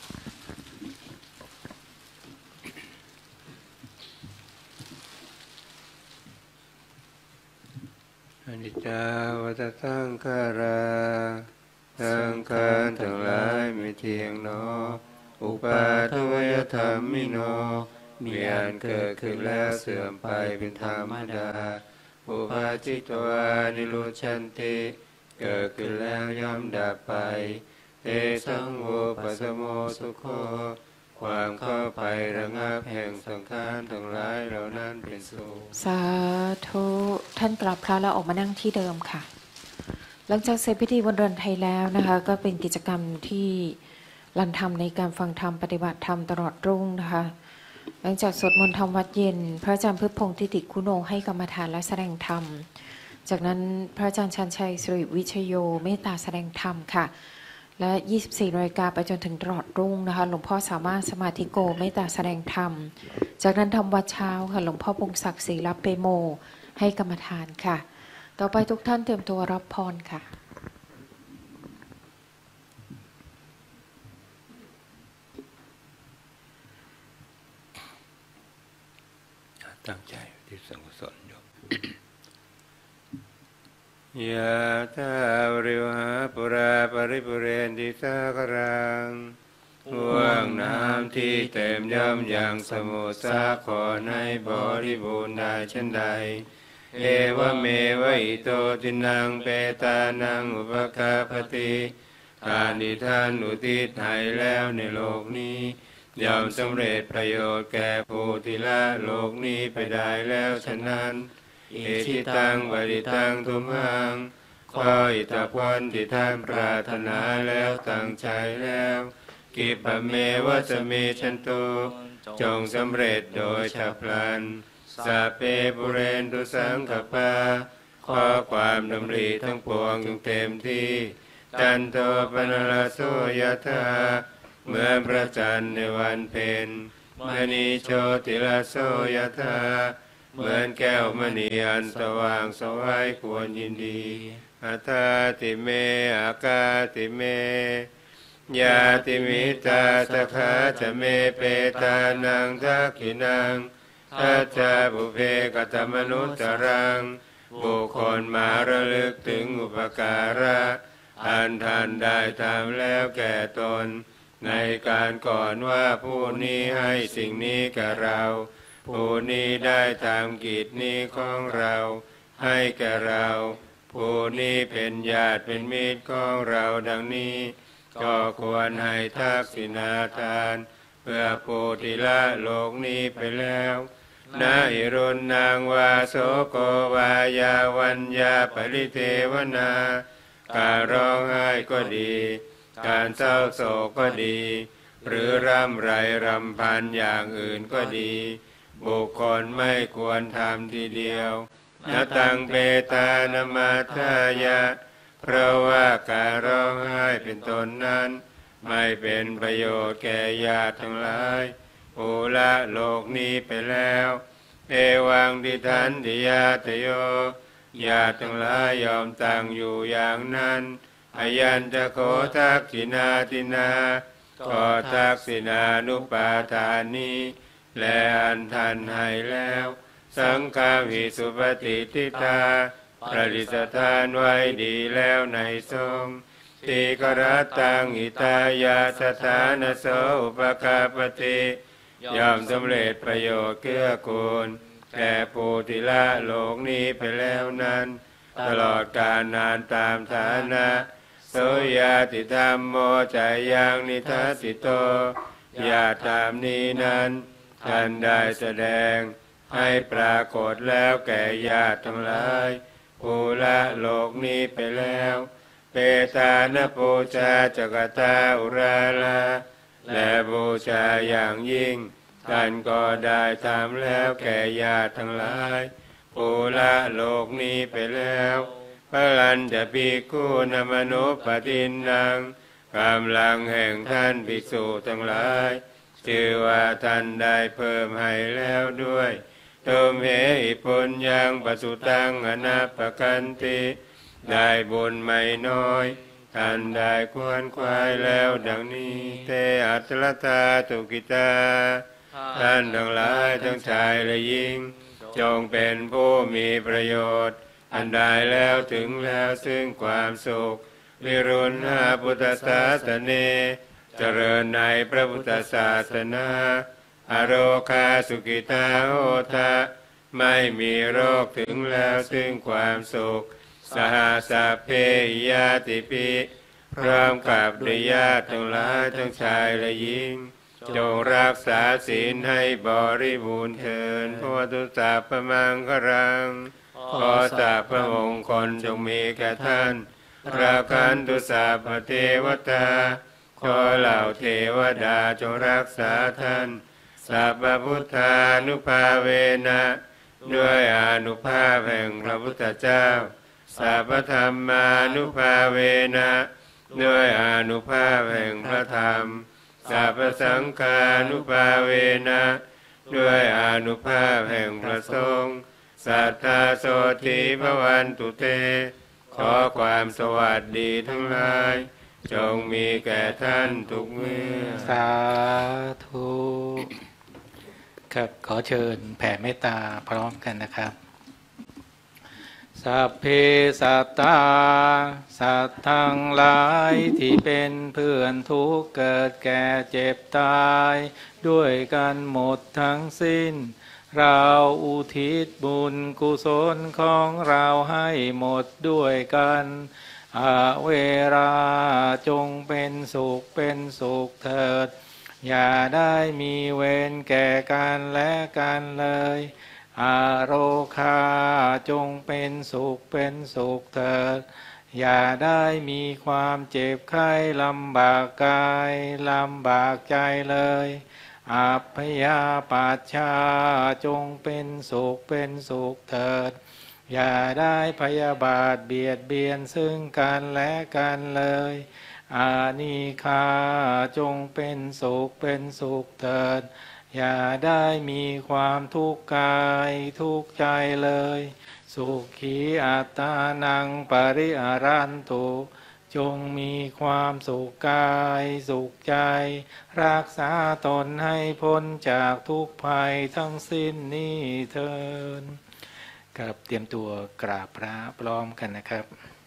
[SPEAKER 4] อนิจจาวัฏสังขาราสังขารทั้งหลายไม่เที่ยงหนออุปาทวยธรรมิโนมีอันเกิดขึ้นแล้วเสื่อมไปเป็นธรรมดาอุปาจิตวานิโรชันติเกิดขึ้นแล้วย่อมดับไปเตสังโวปัสสโมสุโขความเข้าไประงับแห่งสังขารทั้งหลายเหล่านั้นเป็นสุข
[SPEAKER 1] สาธุท่านกราบพระแล้วออกมานั่งที่เดิมค่ะหลังจากเสร็จพิธีบนเรือนไทยแล้วนะคะก็เป็นกิจกรรมที่รันทำในการฟังธรรมปฏิบัติธรรมตลอดรุ่งนะคะหลังจากสวดมนต์ทำวัดเย็นพระอาจารย์พฤกษ์พงษ์ทิติคุโนให้กรรมฐานและแสดงธรรมจากนั้นพระอาจารย์ชันชัยสิริวิชโยเมตตาแสดงธรรมค่ะและยี่สิบสี่นาฬิกาไปจนถึงตลอดรุ่งนะคะหลวงพ่อสามารถสมาธิโกเมตตาแสดงธรรมจากนั้นทำวัดเช้าค่ะหลวงพ่อพงศักดิ์ศรีรับเปโมให้กรรมฐานค่ะต่อไปทุกท่านเตรียมตัวรับพรค่ะ
[SPEAKER 4] ตั้งใจที่สังกุศลโยม ยะถาวริวหาปุราปริปุเรนติสาครังห่วงน้ำที่เต็มย่อมอย่างสมุทรสาครให้บริบูรณ์ได้เช่นใดเอวเมวะอิโตทินังเปตานังอุปกาปติทานที่ท่านอุทิศให้แล้วในโลกนี้ย่อมสำเร็จประโยชน์แก่ผู้ที่ละโลกนี้ไปได้แล้วฉะนั้นอิชิตังปฏิตังทุมหังขออิทธิพลที่ท่านปรารถนาแล้วตั้งใจแล้วกิปะเมวะสเมชันโตจงสำเร็จโดยฉับพลันสัพเพปุเรนตุสังคปาขอความดำริทั้งปวงจงเต็มที่จันโตปนลโสยถาเมื่อพระจันทร์ในวันเพ็ญมณีโชติลโสยถาเหมือนแก้วมณีอันสว่างสวัยควรยินดีอัตตาติเมอากาติเมยาติมิตาสคาจะเมเปตานังทักขินังทัจจาบุเพกตมนุตตรังบุคคลมาระลึกถึงอุปการะอันท่านได้ทำแล้วแก่ตนในการก่อนว่าผู้นี้ให้สิ่งนี้แก่เราผู้นี้ได้ทำกิจนี้ของเราให้แก่เราผู้นี้เป็นญาติเป็นมิตรของเราดังนี้ก็ควรให้ทักษิณาทานเพื่อผู้ที่ละโลกนี้ไปแล้วนาอิรุณนางวาโสโกวายาวัญญาปริเทวนาการร้องไห้ก็ดีการเศร้าโศกก็ดีหรือร่ำไรรำพันอย่างอื่นก็ดีบุคคลไม่ควรทำทีเดียวนตังเปตานมาทายะเพราะว่าการร้องไห้เป็นต้นนั้นไม่เป็นประโยชน์แก่ญาติทั้งหลายผู้ละโลกนี้ไปแล้วเอวังดิทันติยาตโยญาติทั้งหลายยอมตั้งอยู่อย่างนั้นอายัญจะโคทักษิณาตินาขอทักษิณานุปาทานนี้และอันทันให้แล้วสังฆาวิสุปฏิทิตาประดิษฐานไว้ดีแล้วในทรงติกรัตตังอิตายาสถานโสอุปกาปติย่อมสำเร็จประโยชน์เกื้อกูลแก่ผู้ที่ละโลกนี้ไปแล้วนั้นตลอดกาลนานตามฐานะโสยาติธรรมโมจายังนิทัสสิโตญาติธรรมนี้นั้นท่านได้แสดงให้ปรากฏแล้วแก่ญาติทั้งหลายผู้ละโลกนี้ไปแล้วเปตานปูชาจักตาอุราลาและบูชาอย่างยิ่งท่านก็ได้ทำแล้วแก่ญาติทั้งหลายผู้ละโลกนี้ไปแล้วพระลันจะภิกขุนมนุปตินังกำลังแห่งท่านภิกษุทั้งหลายชื่อว่าท่านได้เพิ่มให้แล้วด้วยตุมเหหิปุญญังปัสสุตังอนัปปกันติได้บุญไม่น้อยท่านได้ควรควายแล้วดังนี้เตอัตตตาตุกิตาท่านทั้งหลายทั้งชายและหญิงจงเป็นผู้มีประโยชน์อันได้แล้วถึงแล้วซึ่งความสุขวิรุณหาพุทธศาสเนเจริญในพระพุทธศาสนาอโรคาสุกิตาโหทะไม่มีโรคถึงแล้วซึ่งความสุขสหสัพเพหิยาติปิพร้อมกับด้วยญาติทั้งหลายทั้งชายและหญิงจงรักษาศีลให้บริบูรณ์เถิดพระตุสัพพมังครังขอสัพพมงคลจงมีแก่ท่านพระคันตุสัพพเทวตาขอเหล่าเทวดาจงรักษาท่านสัพพพุทธานุภาเวนะด้วยอานุภาพแห่งพระพุทธเจ้าสัพพธรรมานุภาเวนะด้วยอานุภาพแห่งพระธรรมสัพพสังฆานุภาเวนะด้วยอานุภาพแห่งพระสงฆ์สัทธาโสธีภวันตุเตขอความสวัสดีทั้งหลายจงมีแก่ท่านทุกเมื่อ
[SPEAKER 2] สาธุครับขอเชิญแผ่เมตตาพร้อมกันนะครับสัพเพสัตตาสัตว์ทั้งหลายที่เป็นเพื่อนทุกข์เกิดแก่เจ็บตายด้วยกันหมดทั้งสิ้นเราอุทิศบุญกุศลของเราให้หมดด้วยกันอาเวราจงเป็นสุขเป็นสุขเถิดอย่าได้มีเวรแก่กันและกันเลยอาโรคาจงเป็นสุขเป็นสุขเถิดอย่าได้มีความเจ็บไข้ลำบากกายลำบากใจเลยอัพยาปัชชาจงเป็นสุขเป็นสุขเถิดอย่าได้พยาบาทเบียดเบียนซึ่งกันและกันเลยอานิคาจงเป็นสุขเป็นสุขเถิดอย่าได้มีความทุกข์กายทุกข์ใจเลยสุขีอัตตานังปริหารันตุจงมีความสุขกายสุขใจรักษาตนให้พ้นจากทุกภัยทั้งสิ้นนี้เถิดครับเตรียมตัวกราบพระพร้อมกันนะครับ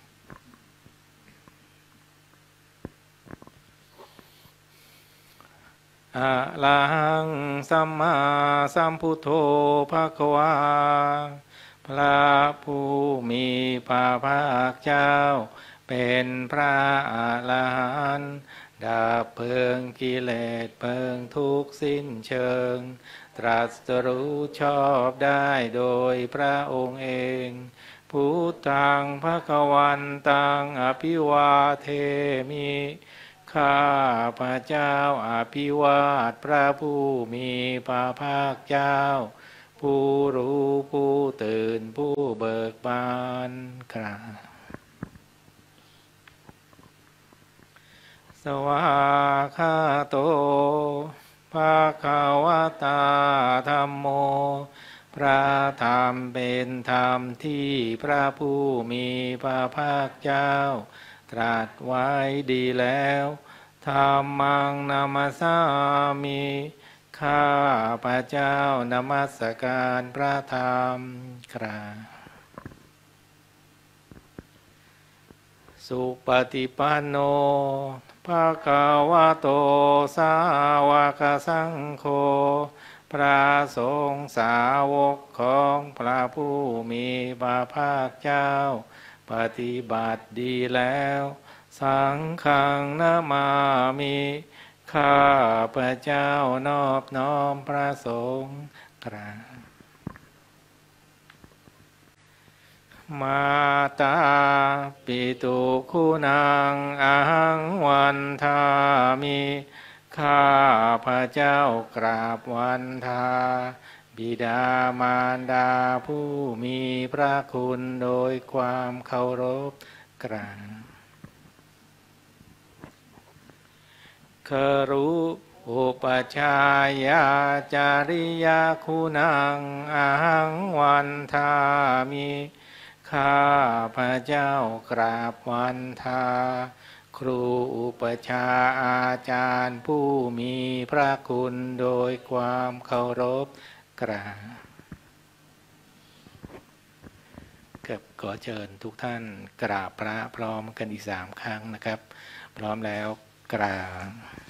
[SPEAKER 2] อะระหังสัมมาสัมพุทโธภควาพระผู้มีพระภาคเจ้าเป็นพระอรหันต์ดับเพลิงกิเลสเพลิงทุกข์สิ้นเชิงตรัสรู้ชอบได้โดยพระองค์เองพุทธังภควันตังอภิวาเทมิข้าพระเจ้าอภิวาทพระผู้มีพระภาคเจ้าผู้รู้ผู้ตื่นผู้เบิกบานกราบสวากขาโตภะคะวะตาธัมโมพระธรรมเป็นธรรมที่พระผู้มีพระภาคเจ้าตรัสไว้ดีแล้วธัมมังนามัสสามิข้าพระเจ้านมัสการพระธรรมกราบสุปฏิปันโนภะคะวะโตสาวกสังโฆพระสงฆ์สาวกของพระผู้มีพระภาคเจ้าปฏิบัติดีแล้วสังฆังนามามิข้าพระเจ้านอบน้อมพระสงฆ์กราบมาตาปิตุคุณังอะหังวันทามิข้าพระเจ้ากราบวันทาบิดามารดาผู้มีพระคุณโดยความเคารพกราบครุอุปชายาจาริยาคุณังอะหังวันทามิข้าพระเจ้ากราบวันทาครูอุปชาอาจารย์ผู้มีพระคุณโดยความเคารพกราบกับขอเชิญทุกท่านกราบพระพร้อมกันอีกสามครั้งนะครับพร้อมแล้วกราบ